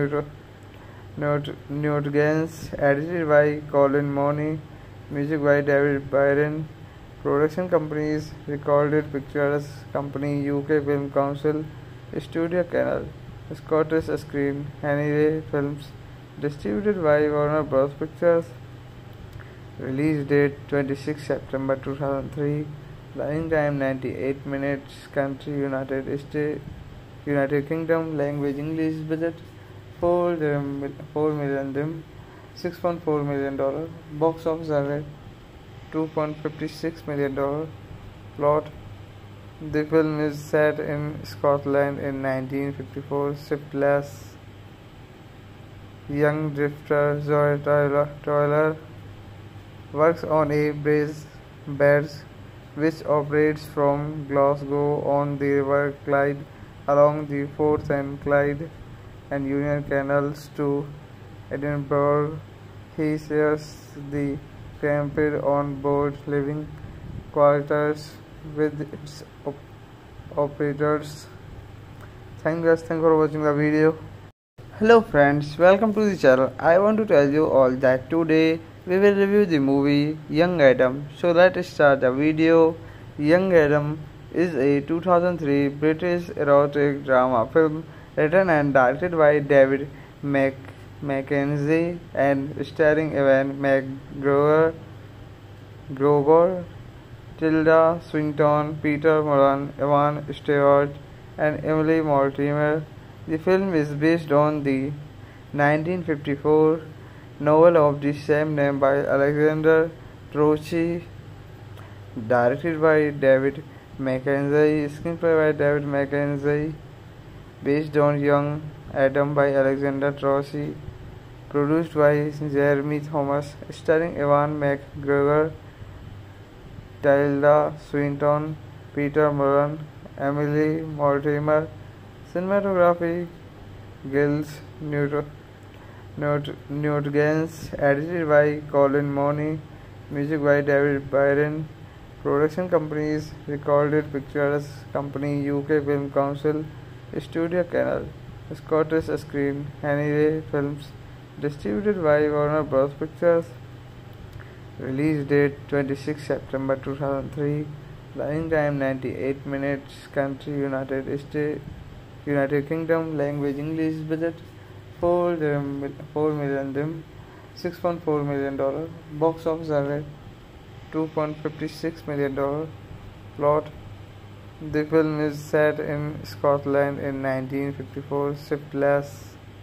Newtgens, edited by Colin Mooney, music by David Byron. Production companies: Recorded Pictures Company, UK Film Council, Studio Canal, Scottish Screen, Henry Films. Distributed by Warner Bros. Pictures. Release date 26 September 2003. Running time 98 minutes. Country United States, United Kingdom. Language English. Budget 4 million dirham, $6.4 million. Box office average $2.56 million. Plot: the film is set in Scotland in 1954. Shiftless young drifter Zoe Tyler works on a barge which operates from Glasgow on the River Clyde along the Forth and Clyde and Union Canals to Edinburgh. He shares the cramped on-board living quarters with its operators. Thanks for watching the video. Hello friends, welcome to the channel. I want to tell you all that today we will review the movie Young Adam. So let's start the video. Young Adam is a 2003 British erotic drama film written and directed by David Mackenzie and starring Ewan McGregor, Tilda Swinton, Peter Mullen, Ewan Stewart, and Emily Mortimer. The film is based on the 1954 novel of the same name by Alexander Trossi, directed by David Mackenzie, screenplay by David Mackenzie, based on Young Adam by Alexander Trossi, produced by Jeremy Thomas, starring Ewan McGregor, Tilda Swinton, Peter Mullen, Emily Mortimer. Cinematography: Gilles Newtgens, edited by Colin Mooney, music by David Byron. Production companies: Recorded Pictures Company, UK Film Council, Studio Canal. Scottish Screen Anyway Films. Distributed by Warner Bros. Pictures. Release date 26 September 2003. Running time 98 minutes. Country United States, United Kingdom. Language English. Budget 4 million dirham, $6.4 million. Box office average $2.56 million. Plot: the film is set in Scotland in 1954. Shiftless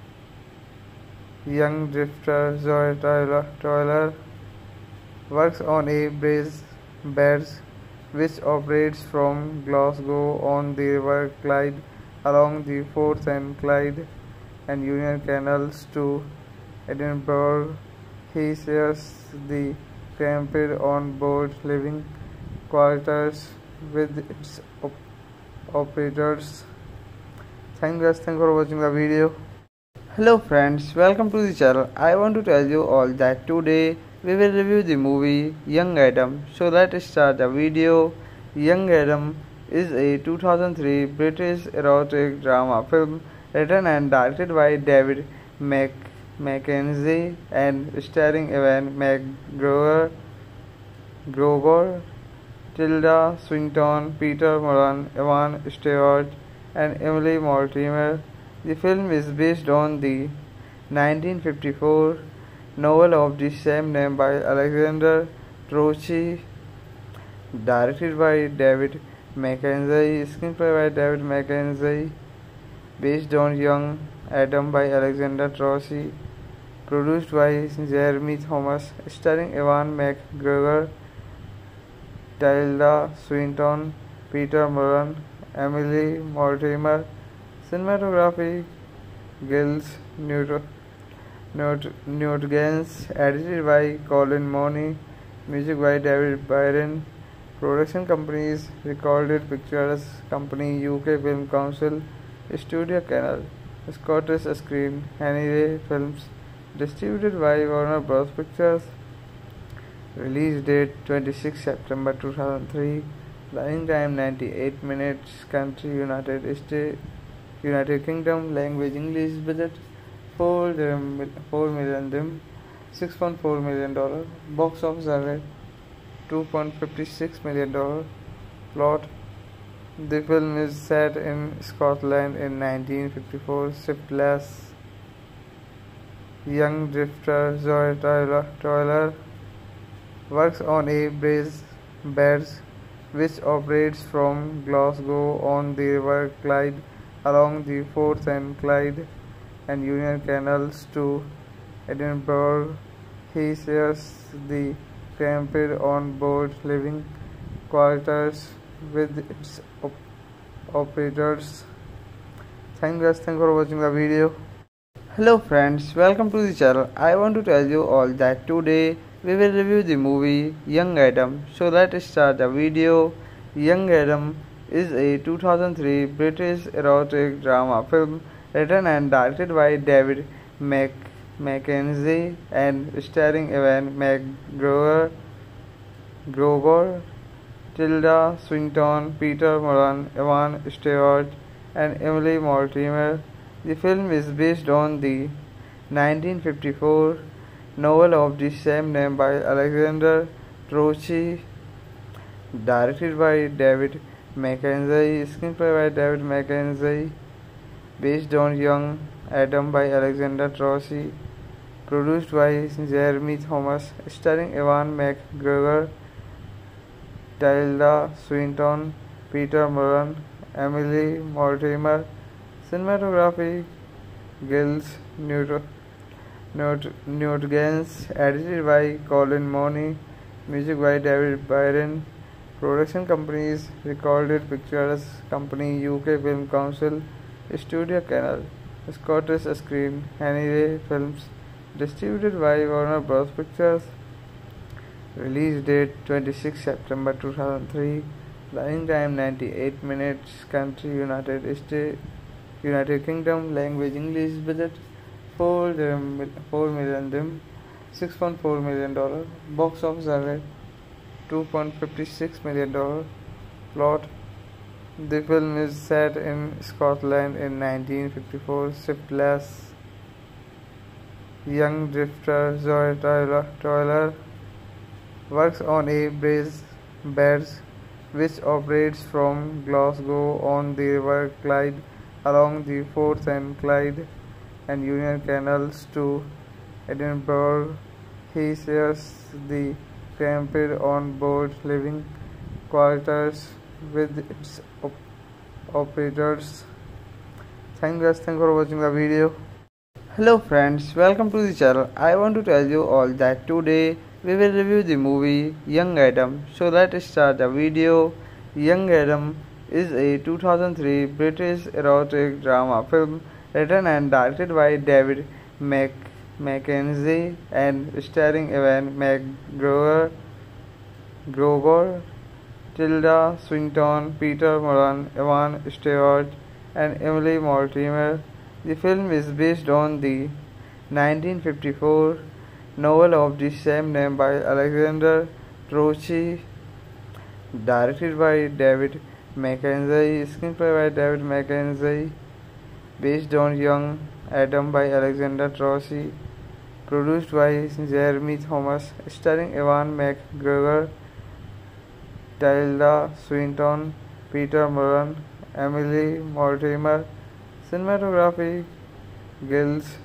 young drifter Zoe Tyler works on a barge which operates from Glasgow on the River Clyde along the Forth and Clyde and Union Canals to Edinburgh. He shares the cramped on-board living quarters with its operators. Thanks guys, thanks for watching the video. Hello friends, welcome to the channel. I want to tell you all that today we will review the movie Young Adam. So let's start the video. Young Adam is a 2003 British erotic drama film written and directed by David Mackenzie and starring Ewan McGregor, Tilda Swinton, Peter Mullan, Ewan Stewart, and Emily Mortimer. The film is based on the 1954 novel of the same name by Alexander Trocchi, directed by David Mackenzie, screenplay by David Mackenzie, based on Young Adam by Alexander Trocchi, produced by Jeremy Thomas, starring Ewan McGregor, Tilda Swinton, Peter Mullan, Emily Mortimer. Cinematography: Giles Newtgens, edited by Colin Mooney, music by David Byron. Production companies: Recorded Pictures Company, UK Film Council, Studio Canal, Scottish Screen Anyway Films. Distributed by Warner Bros. Pictures. Release date 26 September 2003. Running time 98 minutes. Country United States, United Kingdom. Language English. Budget 4 million dirham, $6.4 million. Box office average $2.56 million. Plot: the film is set in Scotland in 1954. Shiftless young drifter Zoe Tyler works on a barge which operates from Glasgow on the River Clyde along the Forth and Clyde and Union Canals to Edinburgh. He shares the cramped on-board living quarters with its operators. Thanks guys, thanks for watching the video. Hello friends, welcome to the channel. I want to tell you all that today we will review the movie Young Adam. So let's start the video. Young Adam is a 2003 British erotic drama film written and directed by David Mackenzie and starring Ewan McGregor, Tilda Swinton, Peter Mullan, Ewan Stewart, and Emily Mortimer. The film is based on the 1954 novel of the same name by Alexander Trocchi, directed by David Mackenzie, screenplay by David Mackenzie, based on Young Adam by Alexander Trocchi, produced by Jeremy Thomas, starring Ewan McGregor, Tilda Swinton, Peter Mullan, Emily Mortimer. Cinematography: Giles Newtgens, edited by Colin Mooney, music by David Byron. Production companies: Recorded Pictures Company, UK Film Council, Studio Canal, Scottish Screen Anyway Films. Distributed by Warner Bros. Pictures. Release date 26 September 2003. Running time 98 minutes. Country United States, United Kingdom. Language English. Budget 4 million dirham, $6.4 million. Box office average $2.56 million. Plot: The film is set in Scotland in 1954. Shiftless young drifter Zoe Tyler works on a barge which operates from Glasgow on the River Clyde along the Forth and Clyde and Union Canals to Edinburgh. He shares the cramped on-board living quarters with its operators. Thank you guys, thanks for watching the video. Hello friends, welcome to the channel. I want to tell you all that today we will review the movie Young Adam. So let's start the video. Young Adam is a 2003 British erotic drama film written and directed by David Mackenzie and starring Ewan McGregor, Tilda Swinton, Peter Mullan, Ewan Stewart, and Emily Mortimer. The film is based on the 1954 novel of the same name by Alexander Trocchi, directed by David Mackenzie, screenplay by David Mackenzie, based on Young Adam by Alexander Trocchi, produced by Jeremy Thomas, starring Ewan McGregor, Tilda Swinton, Peter Mullan, Emily Mortimer. Cinematography Gilles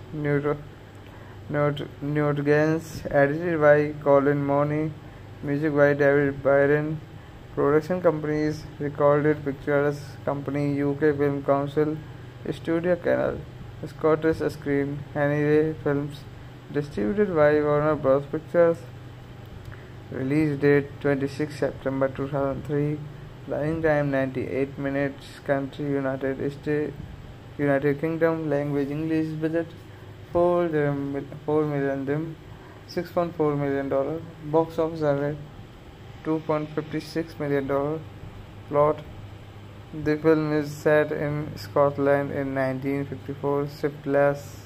Newtgens, edited by Colin Mooney, music by David Byron. Production companies Recorded Pictures Company, UK Film Council, Studio Canal, Scottish Screen, Anyway Films, distributed by Warner Bros. Pictures. Release date 26 September 2003. Running time 98 minutes. Country United Kingdom. Language English. Budget $4 million, $6.4 million. Box office average $2.56 million. Plot: the film is set in Scotland in 1954. Shiftless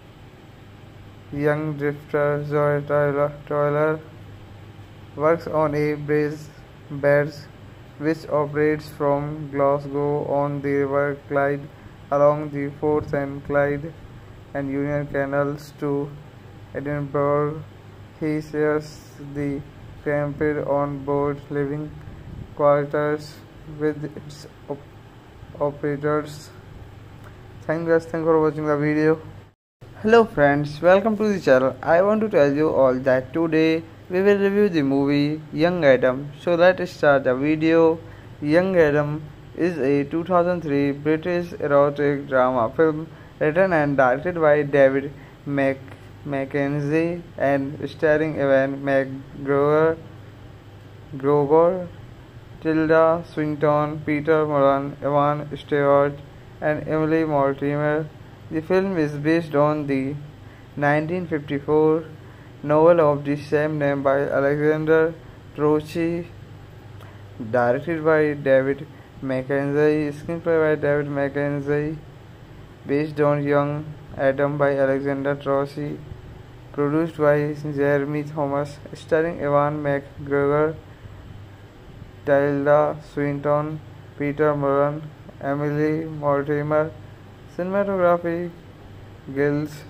young drifter Zoe Tyler works on a barge which operates from Glasgow on the River Clyde along the Forth and Clyde and Union Canals to Edinburgh. He shares the cramped on-board living quarters with its operators. Thank you guys, thanks for watching the video. Hello friends, welcome to the channel. I want to tell you all that today we will review the movie Young Adam. So let's start the video. Young Adam is a 2003 British erotic drama film written and directed by David Mackenzie and starring Ewan McGregor, Tilda Swinton, Peter Mullan, Ewan Stewart, and Emily Mortimer. The film is based on the 1954 novel of the same name by Alexander Trocchi, directed by David Mackenzie, screenplay by David Mackenzie, based on Young Adam by Alexander Trocchi, produced by Jeremy Thomas, starring Ewan McGregor, Tilda Swinton, Peter Mullan, Emily Mortimer. Cinematography Gilles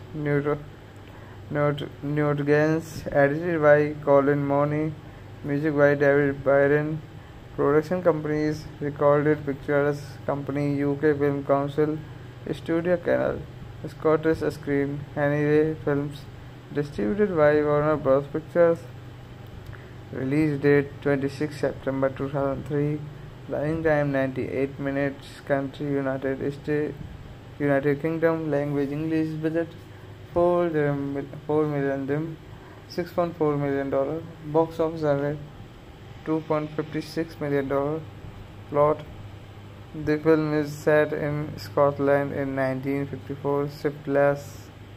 Newtgens, edited by Colin Mooney, music by David Byron. Production companies Recorded Pictures Company, UK Film Council, Studio Canal, Scottish Screen, Anyway Films, distributed by Warner Bros. Pictures. Release date 26 September 2003. Running time 98 minutes. Country United Kingdom. Language English. Budget $4 million, $6.4 million. Box office average $2.56 million. Plot: the film is set in Scotland in 1954. Shiftless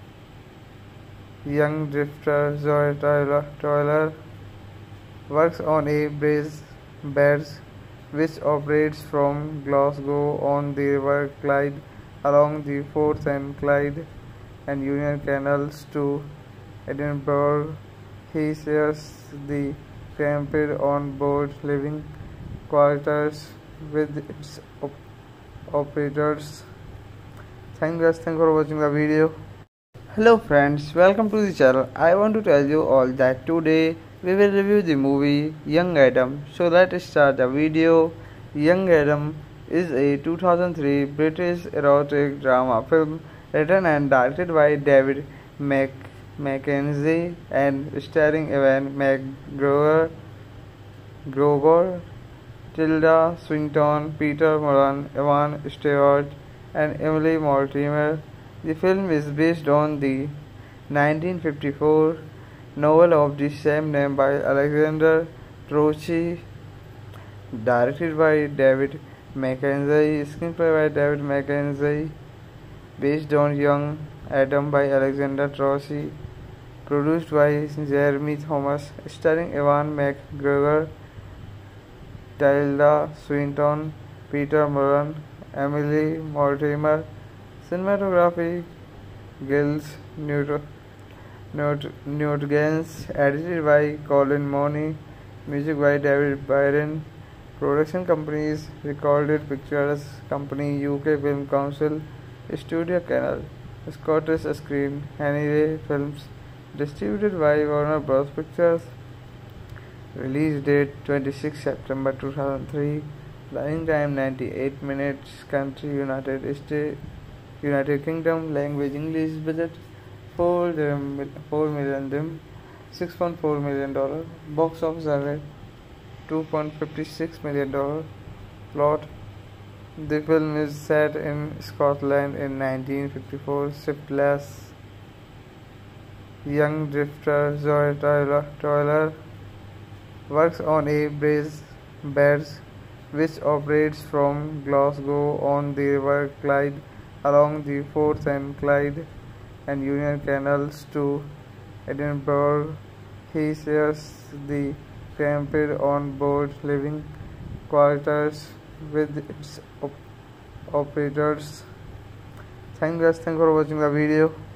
young drifter Zoe Tyler works on a barge which operates from Glasgow on the River Clyde along the Forth and Clyde and Union Canals to Edinburgh. He shares the cramped on-board living quarters with its operators. Thank you guys, thank for watching the video. Hello friends, welcome to the channel. I want to tell you all that today we will review the movie Young Adam. So let's start the video. Young Adam is a 2003 British erotic drama film written and directed by David Mackenzie and starring Ewan McGregor, Tilda Swinton, Peter Mullan, Evan Stewart, and Emily Mortimer. The film is based on the 1954 novel of the same name by Alexander Trocchi, directed by David Mackenzie, screenplay by David Mackenzie, based on Young Adam by Alexander Trocchi, produced by Jeremy Thomas, starring Ewan McGregor, Tilda Swinton, Peter Mullan, Emily Mortimer. Cinematography Gilles Newtgens, edited by Colin Mooney, music by David Byron. Production companies Recorded Pictures Company, UK Film Council, Studio Canal, Scottish Screen, Anyway Films, distributed by Warner Bros. Pictures. Release date 26 September 2003. Running time 98 minutes. Country United Kingdom. Language English. Budget 4 million dirham, $6.4 million. Box office average $2.56 million. Plot: the film is set in Scotland in 1954. Shiftless young drifter Zoe Tyler works on a barge which operates from Glasgow on the River Clyde along the Forth and Clyde and Union Canals to Edinburgh. He shares the cramped on-board living quarters with its operators. Thank you guys, thank for watching the video.